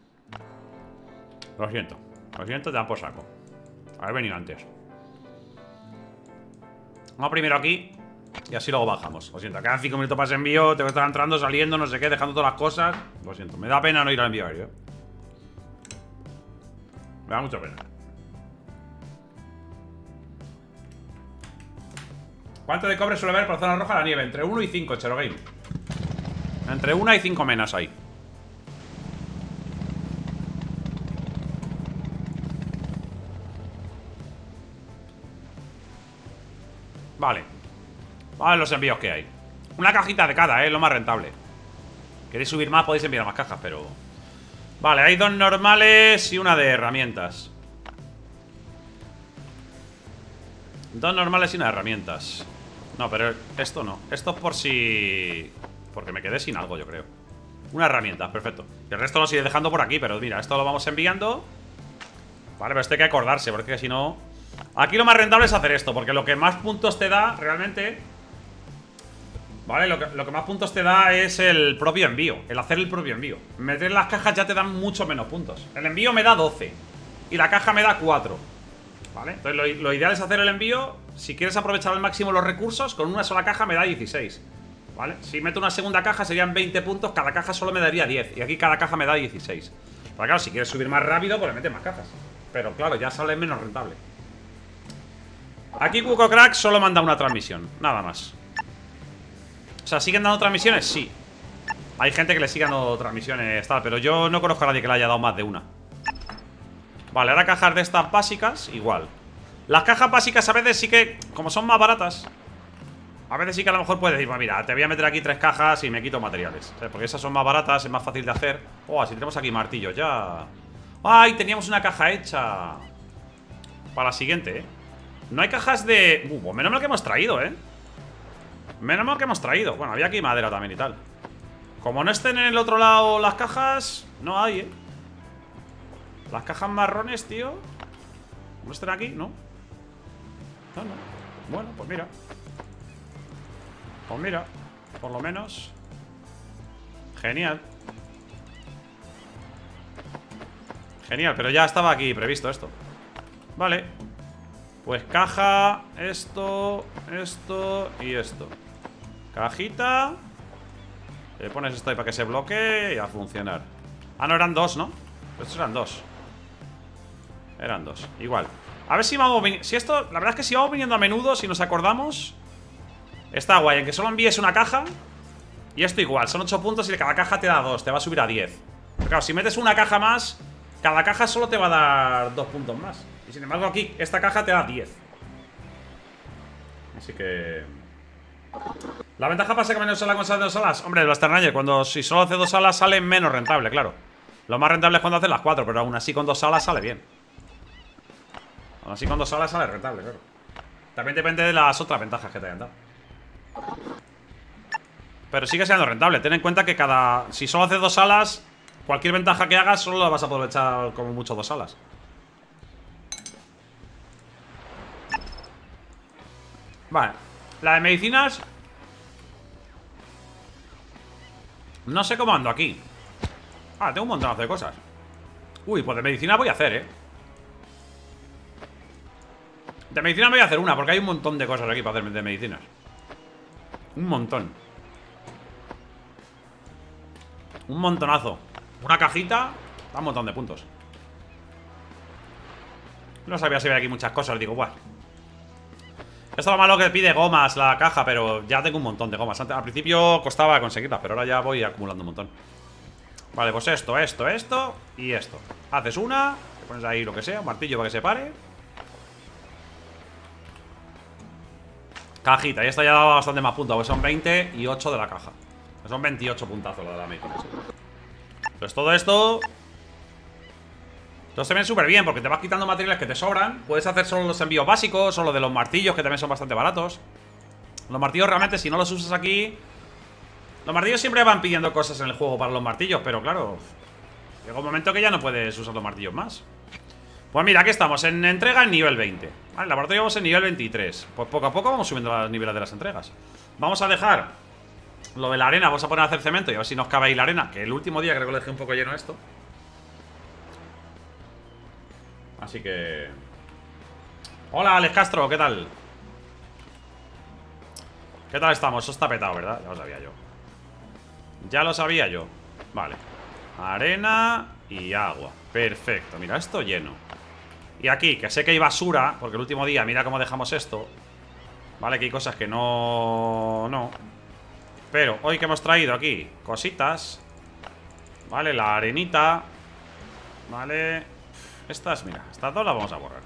Lo siento. Lo siento, te dan por saco. Haber venido antes. Vamos primero aquí. Y así luego bajamos. Lo siento, quedan 5 minutos para ese envío. Tengo que estar entrando, saliendo, no sé qué, dejando todas las cosas. Lo siento, me da pena no ir al envío aéreo. Me da mucha pena. ¿Cuánto de cobre suele haber por zona roja la nieve? Entre 1 y 5, Cherogame. Entre 1 y 5 menas ahí. Vale. Vamos a ver los envíos que hay. Una cajita de cada, lo más rentable. Queréis subir más, podéis enviar más cajas, pero... vale, hay 2 normales y una de herramientas. 2 normales y una de herramientas. No, pero esto no. Esto es por si... porque me quedé sin algo, yo creo. Una herramienta, perfecto. Y el resto lo sigue dejando por aquí, pero mira, esto lo vamos enviando. Vale, pero esto hay que acordarse, porque si no... aquí lo más rentable es hacer esto, porque lo que más puntos te da, realmente... vale, lo que más puntos te da es el propio envío. El hacer el propio envío. Meter las cajas ya te dan mucho menos puntos. El envío me da 12 y la caja me da 4. Vale, entonces lo ideal es hacer el envío. Si quieres aprovechar al máximo los recursos, con una sola caja me da 16. Vale, si meto una segunda caja serían 20 puntos. Cada caja solo me daría 10. Y aquí cada caja me da 16. Pero claro, si quieres subir más rápido, pues le metes más cajas. Pero claro, ya sale menos rentable. Aquí CucoCrack solo manda una transmisión, nada más. O sea, ¿siguen dando transmisiones? Sí. Hay gente que le sigue dando transmisiones, tal, pero yo no conozco a nadie que le haya dado más de una. Vale, ahora cajas de estas básicas, igual. Las cajas básicas a veces sí que, como son más baratas, a veces sí que a lo mejor puedes decir, pues mira, te voy a meter aquí 3 cajas y me quito materiales, ¿sabes? Porque esas son más baratas, es más fácil de hacer. Oh, si tenemos aquí martillos ya. ¡Ay! Teníamos una caja hecha para la siguiente, No hay cajas de... pues menos mal que hemos traído, Menos mal que hemos traído. Bueno, había aquí madera también y tal. Como no estén en el otro lado las cajas, no hay, Las cajas marrones, tío. ¿No estén aquí? No. Bueno, pues mira. Pues mira, por lo menos. Genial. Genial, pero ya estaba aquí previsto esto. Vale. Pues caja, esto y esto. Cajita. Le pones esto ahí para que se bloquee y a funcionar. Ah, no, eran dos, ¿no? Estos eran dos. Eran dos, igual. A ver si vamos... Si esto... La verdad es que si vamos viniendo a menudo, si nos acordamos, está guay, en que solo envíes una caja. Y esto igual, son 8 puntos y cada caja te da 2, te va a subir a 10. Pero claro, si metes una caja más, cada caja solo te va a dar 2 puntos más. Y sin embargo aquí, esta caja te da 10. Así que... La ventaja pasa que menos sala con esas 2 salas. Hombre, las Ternayer, cuando si solo hace 2 salas sale menos rentable, claro. Lo más rentable es cuando haces las 4, pero aún así con 2 salas sale bien. Aún así con 2 salas sale rentable, claro. También depende de las otras ventajas que te hayan dado. Pero sigue siendo rentable. Ten en cuenta que si solo haces 2 salas, cualquier ventaja que hagas solo la vas a aprovechar como mucho 2 salas. Vale. La de medicinas. No sé cómo ando aquí. Ah, tengo un montonazo de cosas. Uy, pues de medicina voy a hacer, De medicina voy a hacer una, porque hay un montón de cosas aquí para hacer de medicinas. Un montón. Un montonazo. Una cajita da un montón de puntos. No sabía si había aquí muchas cosas. Digo, bueno. Esto es lo malo que pide gomas la caja, pero ya tengo un montón de gomas. Antes, al principio costaba conseguirlas, pero ahora ya voy acumulando un montón. Vale, pues esto y esto. Haces una, te pones ahí lo que sea, un martillo para que se pare. Cajita, y esta ya daba bastante más puntos, porque son 20 y 8 de la caja. Son 28 puntazos la de la medicina. Pues todo esto... Entonces se ven súper bien, porque te vas quitando materiales que te sobran. Puedes hacer solo los envíos básicos, o lo de los martillos, que también son bastante baratos. Los martillos realmente, si no los usas aquí... Los martillos siempre van pidiendo cosas en el juego para los martillos, pero claro, llega un momento que ya no puedes usar los martillos más. Pues mira, aquí estamos, en entrega en nivel 20. Vale, en laboratorio vamos en nivel 23. Pues poco a poco vamos subiendo los niveles de las entregas. Vamos a dejar lo de la arena, vamos a poner a hacer cemento y a ver si nos cabe ahí la arena. Que el último día creo que lo dejé un poco lleno esto. Así que... Hola, Alex Castro, ¿qué tal? ¿Qué tal estamos? Eso está petado, ¿verdad? Ya lo sabía yo. Ya lo sabía yo. Vale. Arena y agua. Perfecto. Mira, esto lleno. Y aquí, que sé que hay basura, porque el último día, mira cómo dejamos esto. Vale, que hay cosas que no... Pero hoy que hemos traído aquí cositas. Vale, la arenita. Vale. Estas, mira, estas dos las vamos a borrar.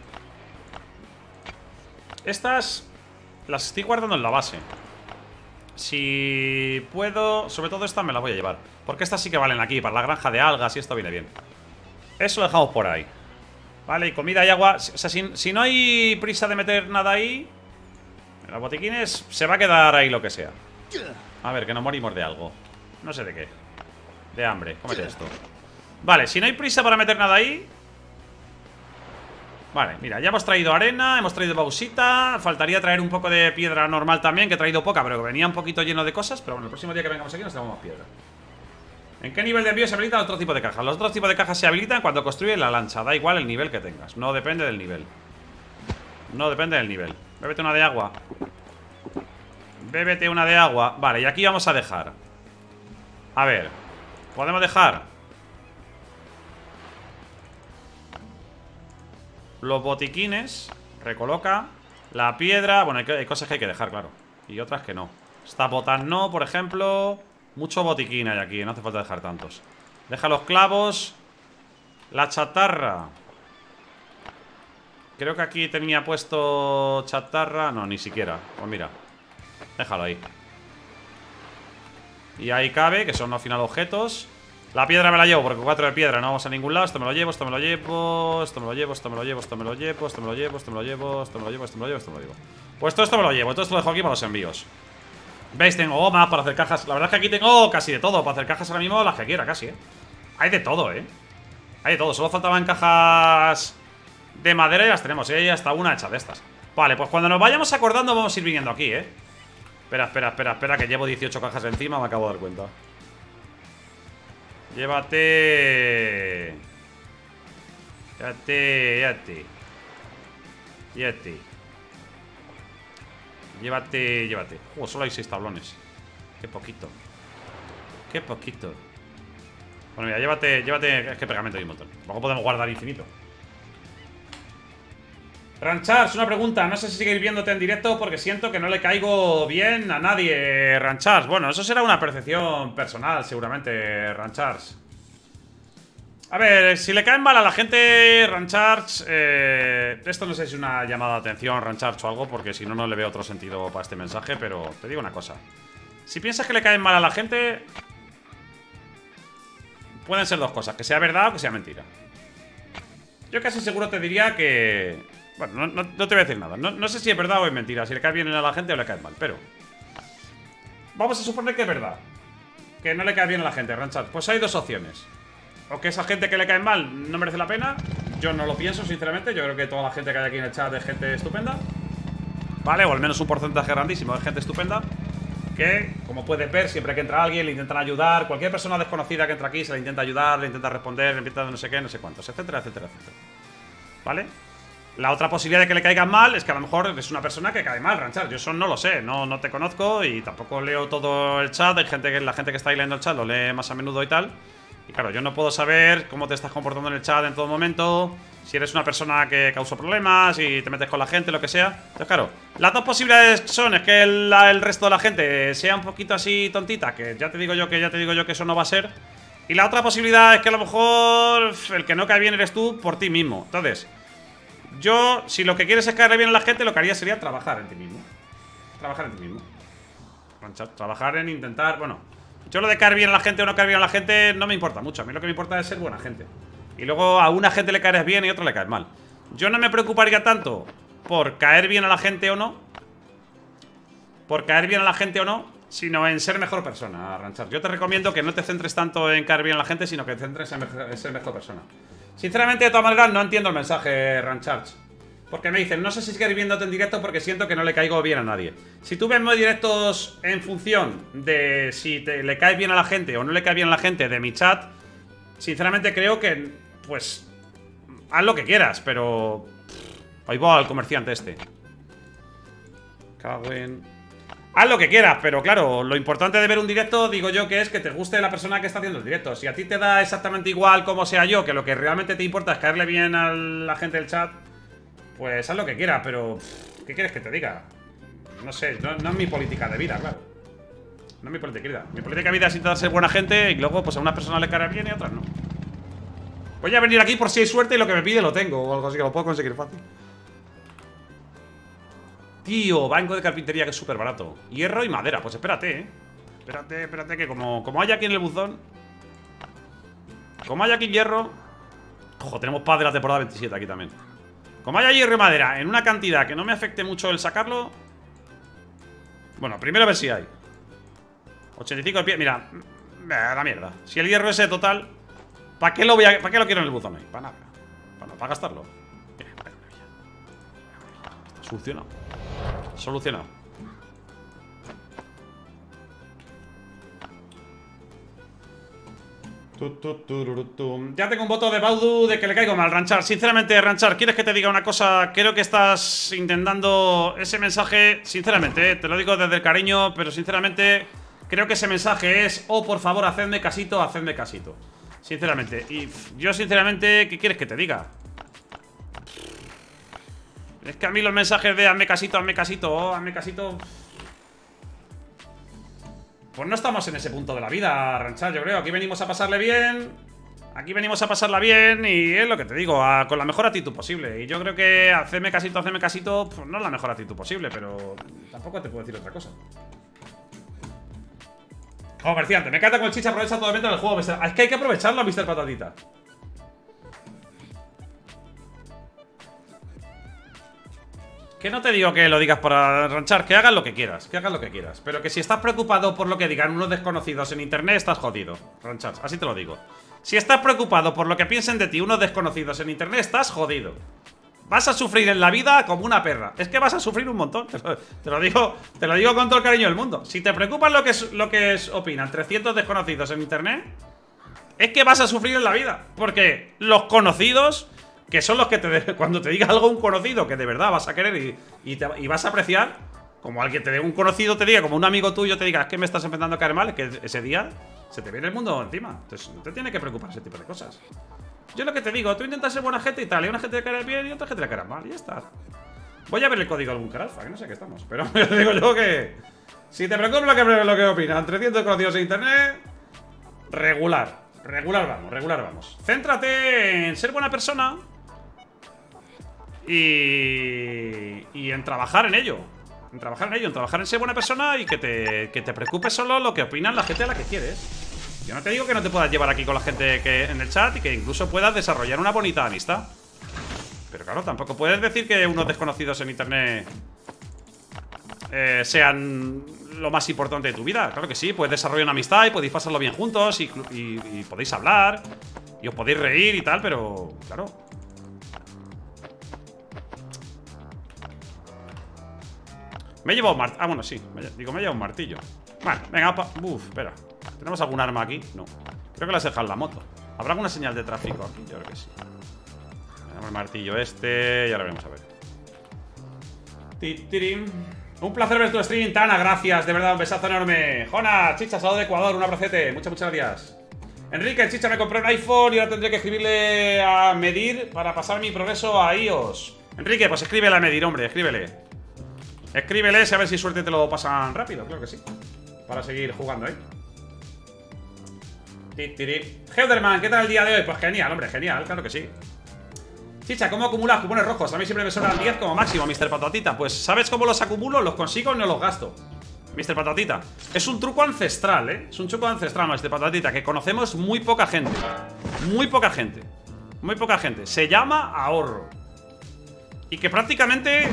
Estas las estoy guardando en la base. Si puedo, sobre todo estas me las voy a llevar, porque estas sí que valen aquí, para la granja de algas y esto viene bien. Eso lo dejamos por ahí. Vale, y comida y agua. O sea, si no hay prisa de meter nada ahí, en los botiquines se va a quedar ahí lo que sea. A ver, que nos morimos de algo. No sé de qué. De hambre, cómete esto. Vale, si no hay prisa para meter nada ahí. Vale, mira, ya hemos traído arena, hemos traído bausita. Faltaría traer un poco de piedra normal también, que he traído poca, pero que venía un poquito lleno de cosas. Pero bueno, el próximo día que vengamos aquí nos traemos más piedra. ¿En qué nivel de envío se habilitan otro tipo de cajas? Los otros tipos de cajas se habilitan cuando construyes la lancha. Da igual el nivel que tengas, no depende del nivel. No depende del nivel. Bébete una de agua. Bébete una de agua. Vale, y aquí vamos a dejar. A ver, podemos dejar los botiquines. Recoloca la piedra. Bueno, hay cosas que hay que dejar, claro, y otras que no. Estas botas no, por ejemplo. Mucho botiquín hay aquí, no hace falta dejar tantos. Deja los clavos. La chatarra. Creo que aquí tenía puesto chatarra. No, ni siquiera. Pues mira, déjalo ahí. Y ahí cabe, que son al final objetos. La piedra me la llevo, porque 4 de piedra no vamos a ningún lado. Esto me lo llevo, esto me lo llevo. Esto me lo llevo, esto me lo llevo, esto me lo llevo. Esto me lo llevo, esto me lo llevo, esto me lo llevo, esto me lo llevo, esto me lo llevo. Pues todo esto me lo llevo, todo esto lo dejo aquí para los envíos. ¿Veis? Tengo gomas para hacer cajas. La verdad es que aquí tengo casi de todo. Para hacer cajas ahora mismo las que quiera, casi, Hay de todo, Hay de todo. Solo faltaban cajas de madera y las tenemos, y hasta una hecha de estas. Vale, pues cuando nos vayamos acordando vamos a ir viniendo aquí, Espera, que llevo 18 cajas encima, me acabo de dar cuenta. Llévate. Llévate. Solo hay 6 tablones. Qué poquito. Bueno, mira, llévate. Es que pegamento hay un montón. Luego podemos guardar infinito. Ranchars, una pregunta. No sé si seguir viéndote en directo porque siento que no le caigo bien a nadie, Ranchars. Bueno, eso será una percepción personal, seguramente, Ranchars. A ver, si le caen mal a la gente, Ranchars, esto no sé si es una llamada de atención, Ranchars, o algo, porque si no, no le veo otro sentido para este mensaje, pero te digo una cosa. Si piensas que le caen mal a la gente, pueden ser dos cosas, que sea verdad o que sea mentira. Yo casi seguro te diría que... Bueno, no te voy a decir nada. No sé si es verdad o es mentira, si le cae bien a la gente o le cae mal, pero... Vamos a suponer que es verdad, que no le cae bien a la gente, Ranchars. Pues hay dos opciones. O que esa gente que le cae mal no merece la pena. Yo no lo pienso, sinceramente. Yo creo que toda la gente que hay aquí en el chat es gente estupenda, ¿vale? O al menos un porcentaje grandísimo de gente estupenda, que, como puedes ver, siempre que entra alguien le intentan ayudar. Cualquier persona desconocida que entra aquí se le intenta ayudar, le intenta responder, le intenta no sé qué, no sé cuántos, etcétera, etcétera, etcétera, ¿vale? La otra posibilidad de que le caigan mal es que a lo mejor es una persona que cae mal, Ranchar. Yo eso no lo sé, no te conozco y tampoco leo todo el chat. Hay gente la gente que está ahí leyendo el chat lo lee más a menudo y tal. Y claro, yo no puedo saber cómo te estás comportando en el chat en todo momento, si eres una persona que causó problemas y te metes con la gente, lo que sea. Entonces, claro, las dos posibilidades son es que el resto de la gente sea un poquito así tontita, que ya te digo yo que eso no va a ser. Y la otra posibilidad es que a lo mejor el que no cae bien eres tú por ti mismo. Entonces, yo, si lo que quieres es caerle bien a la gente, lo que haría sería trabajar en ti mismo. Trabajar en intentar, bueno... Yo lo de caer bien a la gente o no caer bien a la gente no me importa mucho. A mí lo que me importa es ser buena gente. Y luego a una gente le caes bien y a otra le caes mal. Yo no me preocuparía tanto por caer bien a la gente o no. Sino en ser mejor persona, Ranchar. Yo te recomiendo que no te centres tanto en caer bien a la gente, sino que te centres en ser mejor persona. Sinceramente, de todas maneras, no entiendo el mensaje, Ranchar. Porque me dicen, no sé si seguir viéndote en directo porque siento que no le caigo bien a nadie. Si tú ves mis directos en función de si le caes bien a la gente o no le cae bien a la gente de mi chat, sinceramente creo que, pues, haz lo que quieras, pero... Ahí va el comerciante este. Cagüen. Haz lo que quieras, pero claro, lo importante de ver un directo, digo yo, que es que te guste la persona que está haciendo el directo. Si a ti te da exactamente igual como sea yo, que lo que realmente te importa es caerle bien a la gente del chat, pues haz lo que quieras, pero... ¿Qué quieres que te diga? No sé, no es mi política de vida, claro. No es mi política de vida. Mi política de vida es intentar ser buena gente y luego pues a unas personas le caerá bien y a otras no. Voy a venir aquí por si hay suerte y lo que me pide lo tengo o algo así, que lo puedo conseguir fácil. Tío, banco de carpintería que es súper barato. Hierro y madera, pues espérate, Espérate que como hay aquí en el buzón, como hay aquí hierro... Ojo, tenemos paz de la temporada 27 aquí también. Como haya hierro y madera en una cantidad que no me afecte mucho el sacarlo. Bueno, primero a ver si hay 85 de pie, mira, la mierda. Si el hierro ese total, ¿para qué lo quiero en el buzón ahí? Para nada, para gastarlo. Solucionado. Ya tengo un voto de Baudu de que le caigo mal, Ranchar. Sinceramente, Ranchar, ¿quieres que te diga una cosa? Creo que estás intentando ese mensaje. Sinceramente, te lo digo desde el cariño, pero sinceramente creo que ese mensaje es: oh, por favor, hacedme casito, hacedme casito. Sinceramente. Y yo, sinceramente, ¿qué quieres que te diga? Es que a mí los mensajes de hazme casito, oh, hazme casito... Pues no estamos en ese punto de la vida, Ranchar, yo creo. Aquí venimos a pasarle bien. Aquí venimos a pasarla bien. Y es lo que te digo, con la mejor actitud posible. Y yo creo que hacerme casito, pues no es la mejor actitud posible, pero tampoco te puedo decir otra cosa. Comerciante, me encanta con el chicha, aprovecha todo el evento del juego. Es que hay que aprovecharlo, Mr. Patatita. Que no te digo que lo digas para Ranchar, que hagas lo que quieras, pero que si estás preocupado por lo que digan unos desconocidos en internet, estás jodido, Ranchar, así te lo digo. Si estás preocupado por lo que piensen de ti unos desconocidos en internet, estás jodido. Vas a sufrir en la vida como una perra. Es que vas a sufrir un montón. Te lo digo con todo el cariño del mundo. Si te preocupan lo que opinan 300 desconocidos en internet, es que vas a sufrir en la vida. Porque los conocidos, que son los que cuando te diga algo un conocido que de verdad vas a querer y vas a apreciar, como alguien te dé un conocido te diga, como un amigo tuyo te diga, es que me estás empezando a caer mal, es que ese día se te viene el mundo encima. Entonces no te tiene que preocupar ese tipo de cosas. Yo lo que te digo, tú intentas ser buena gente y tal, y a una gente le caerá bien y a otra gente le caerá mal, y ya está. Voy a ver el código del Bunker Alfa, que no sé qué estamos. Pero te digo yo que si te preocupa lo que opinan 300 conocidos en internet, regular vamos. Céntrate en ser buena persona y en trabajar en ello. En trabajar en ser buena persona y que te preocupes solo lo que opinan la gente a la que quieres. Yo no te digo que no te puedas llevar aquí con la gente en el chat y que incluso puedas desarrollar una bonita amistad. Pero claro, tampoco puedes decir que unos desconocidos en internet sean lo más importante de tu vida. Claro que sí, puedes desarrollar una amistad y podéis pasarlo bien juntos y podéis hablar y os podéis reír y tal, pero claro. Me he llevado un martillo. Ah, bueno, sí. Me he llevado un martillo. Vale, venga, espera. ¿Tenemos algún arma aquí? No. Creo que las he dejado en la moto. ¿Habrá alguna señal de tráfico aquí? Yo creo que sí. Tenemos el martillo este. Ya lo veremos a ver. Un placer ver tu stream, Tana. Gracias, de verdad, un besazo enorme. Jona, Chicha, saludo de Ecuador. Un abracete. Muchas gracias. Enrique, Chicha, me compré un iPhone y ahora tendré que escribirle a Medir para pasar mi progreso a iOS. Enrique, pues escríbele a Medir, hombre. Escríbele, a ver si suerte te lo pasan rápido. Claro que sí. Para seguir jugando, Heuderman, ¿qué tal el día de hoy? Pues genial, hombre, genial, claro que sí. Chicha, ¿cómo acumulas cupones rojos? A mí siempre me sobran 10 como máximo, Mr. Patatita. Pues, ¿sabes cómo los acumulo? Los consigo y no los gasto, Mr. Patatita. Es un truco ancestral, Es un truco ancestral, Mr. Patatita, que conocemos muy poca gente. Muy poca gente. Se llama ahorro. Y que prácticamente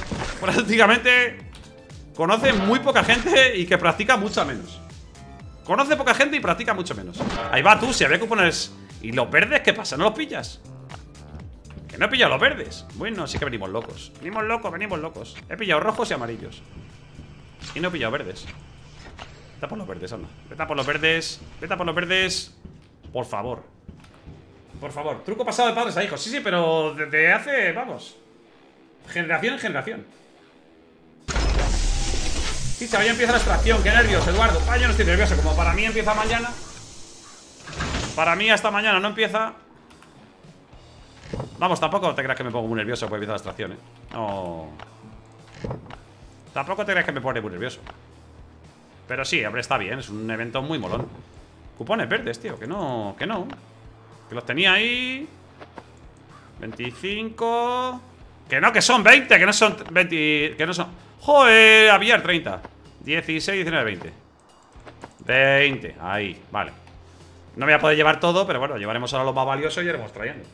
conoce muy poca gente y que practica mucha menos. Conoce poca gente y practica mucho menos. Ahí va tú, si había cupones. ¿Y los verdes qué pasa? ¿No los pillas? Que no he pillado los verdes. Bueno, sí que venimos locos. Venimos locos. He pillado rojos y amarillos. Y no he pillado verdes. Vete a por los verdes, anda. Vete a por los verdes. Por favor. Truco pasado de padres a hijos. Sí, pero desde hace, vamos, generación en generación. Chicha, hoy empieza la extracción. Qué nervios, Eduardo. Yo no estoy nervioso. Como para mí empieza mañana. Para mí hasta mañana no empieza. Vamos, tampoco te creas que me pongo muy nervioso porque empieza la extracción, No. Tampoco te creas que me pone muy nervioso. Pero sí, hombre, está bien. Es un evento muy molón. Cupones verdes, tío. Que no. Que los tenía ahí. 25. Que son 20. Que no son 20. Que no son. Joder, había 30. 16, 19, 20. 20, ahí, vale. No voy a poder llevar todo, pero bueno, llevaremos ahora lo más valioso y iremos trayendo.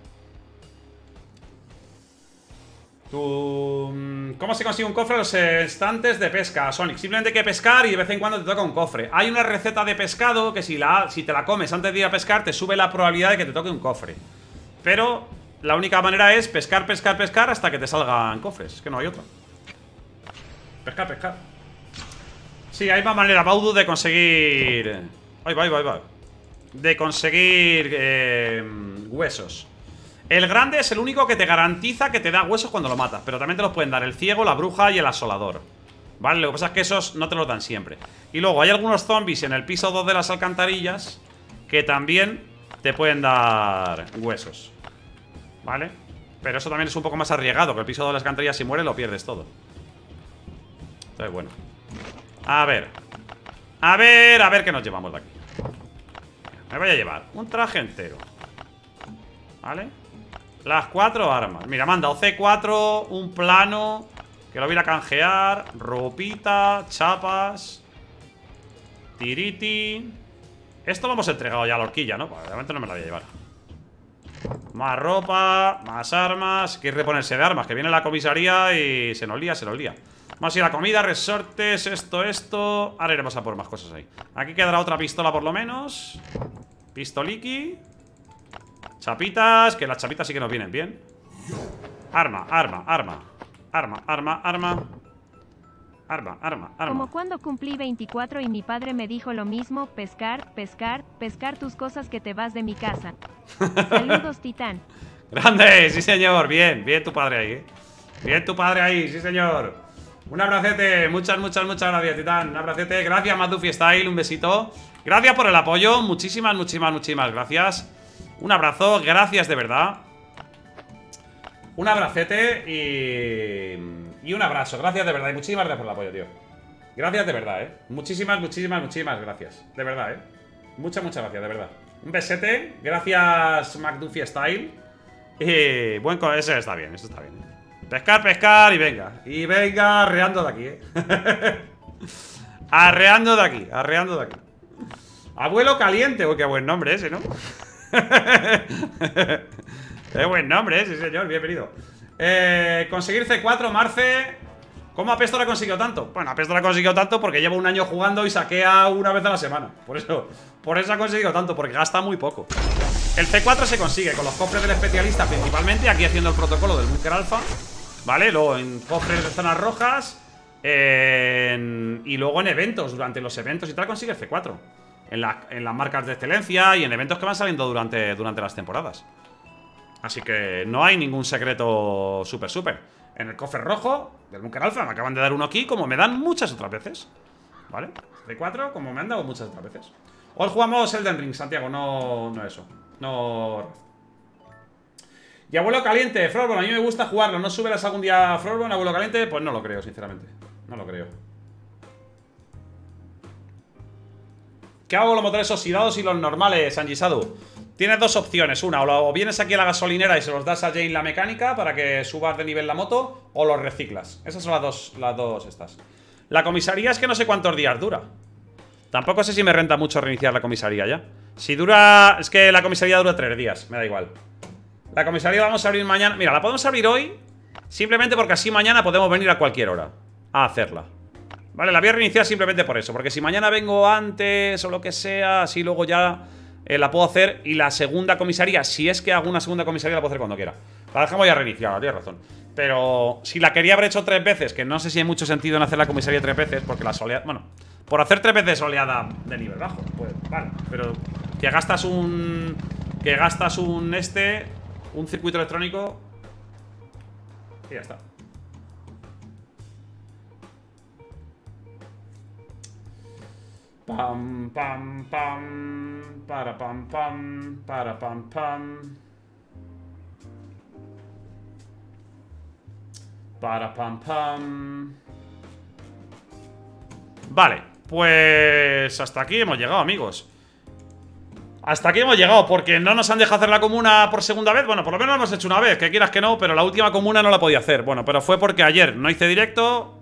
¿Cómo se consigue un cofre a los estantes de pesca, Sonic? Simplemente hay que pescar y de vez en cuando te toca un cofre. Hay una receta de pescado que si te la comes antes de ir a pescar, te sube la probabilidad de que te toque un cofre. Pero la única manera es pescar hasta que te salgan cofres. Es que no hay otra. Pescar. Sí, hay más manera, Baudu, de conseguir. Ahí va. De conseguir huesos. El grande es el único que te garantiza que te da huesos cuando lo matas. Pero también te los pueden dar el ciego, la bruja y el asolador. ¿Vale? Lo que pasa es que esos no te los dan siempre. Y luego hay algunos zombies en el piso 2 de las alcantarillas que también te pueden dar huesos. ¿Vale? Pero eso también es un poco más arriesgado, que el piso 2 de las alcantarillas, si muere, lo pierdes todo. Entonces, bueno. A ver qué nos llevamos de aquí. Me voy a llevar un traje entero. ¿Vale? Las 4 armas. Mira, me han dado C4, un plano, que lo voy a ir a canjear, ropita, chapas, tiriti. Esto lo hemos entregado ya a la horquilla, ¿no? Pues obviamente no me la voy a llevar. Más ropa, más armas. Quiere reponerse de armas, que viene la comisaría y se nos lía. Vamos a ir a la comida, resortes, esto. Ahora iremos a por más cosas ahí. Aquí quedará otra pistola por lo menos. Pistoliki. Chapitas, que las chapitas sí que nos vienen bien. Arma, arma, arma. Arma, arma, arma. Arma, arma, arma. Como cuando cumplí 24 y mi padre me dijo lo mismo, pescar, pescar, pescar tus cosas que te vas de mi casa. Saludos, Titán. ¡Grande! Sí, señor. Bien, bien tu padre ahí, Bien tu padre ahí, sí, señor. Un abracete. Muchas, muchas, muchas gracias, Titán. Un abracete. Gracias, Madufi Style. Un besito. Gracias por el apoyo. Muchísimas, muchísimas, muchísimas gracias. Un abrazo. Gracias de verdad. Un abracete y un abrazo. Gracias de verdad. Y muchísimas gracias por el apoyo, tío. Gracias de verdad, Muchísimas, muchísimas, muchísimas gracias. De verdad, Muchas, muchas gracias, de verdad. Un besete. Gracias, McDuffie Style. Y buen eso está bien, eso está bien. Pescar, pescar y venga. Y venga arreando de aquí, Arreando de aquí, arreando de aquí. Abuelo caliente. Uy, qué buen nombre ese, ¿no? Qué buen nombre, sí, señor, bienvenido. Conseguir C4, Marce. ¿Cómo Apesto la consiguió tanto? Bueno, Apesto la consiguió tanto porque lleva un año jugando y saquea una vez a la semana. Por eso ha conseguido tanto, porque gasta muy poco. El C4 se consigue con los cofres del especialista principalmente, aquí haciendo el protocolo del Búnker Alfa, ¿vale? Luego en cofres de zonas rojas y luego en eventos, durante los eventos y tal consigue el C4. En las marcas de excelencia y en eventos que van saliendo durante las temporadas. Así que no hay ningún secreto súper. En el cofre rojo del Búnker Alfa me acaban de dar uno aquí, como me dan muchas otras veces, ¿vale? C4 como me han dado muchas otras veces. Hoy jugamos Elden Ring, Santiago, no eso. No. Y abuelo caliente, Frostborn, a mí me gusta jugarlo. ¿No subirás algún día a Frostborn, abuelo caliente? Pues no lo creo, sinceramente. No lo creo. ¿Qué hago con los motores oxidados y los normales, Angisadu? Tienes dos opciones. Una, o vienes aquí a la gasolinera y se los das a Jane la mecánica para que subas de nivel la moto, o los reciclas. Esas son las dos estas. La comisaría es que no sé cuántos días dura. Tampoco sé si me renta mucho reiniciar la comisaría ya. Si dura... Es que la comisaría dura 3 días, me da igual. La comisaría la vamos a abrir mañana. Mira, la podemos abrir hoy simplemente porque así mañana podemos venir a cualquier hora a hacerla. Vale, la voy a reiniciar simplemente por eso. Porque si mañana vengo antes o lo que sea, así luego ya la puedo hacer. Y la segunda comisaría, si es que hago una segunda comisaría, la puedo hacer cuando quiera. La dejamos ya reiniciada, tienes razón. Pero si la quería haber hecho 3 veces, que no sé si hay mucho sentido en hacer la comisaría 3 veces, porque la oleada... Bueno, por hacer 3 veces oleada de nivel bajo, pues vale. Pero que gastas un... un circuito electrónico y ya está. Pam, pam, pam. Para, pam, pam. Para, pam, pam. Para, pam, pam. Vale, pues hasta aquí hemos llegado, amigos. Hasta aquí hemos llegado, porque no nos han dejado hacer la comuna por segunda vez. Bueno, por lo menos lo hemos hecho una vez, que quieras que no, pero la última comuna no la podía hacer. Bueno, pero fue porque ayer no hice directo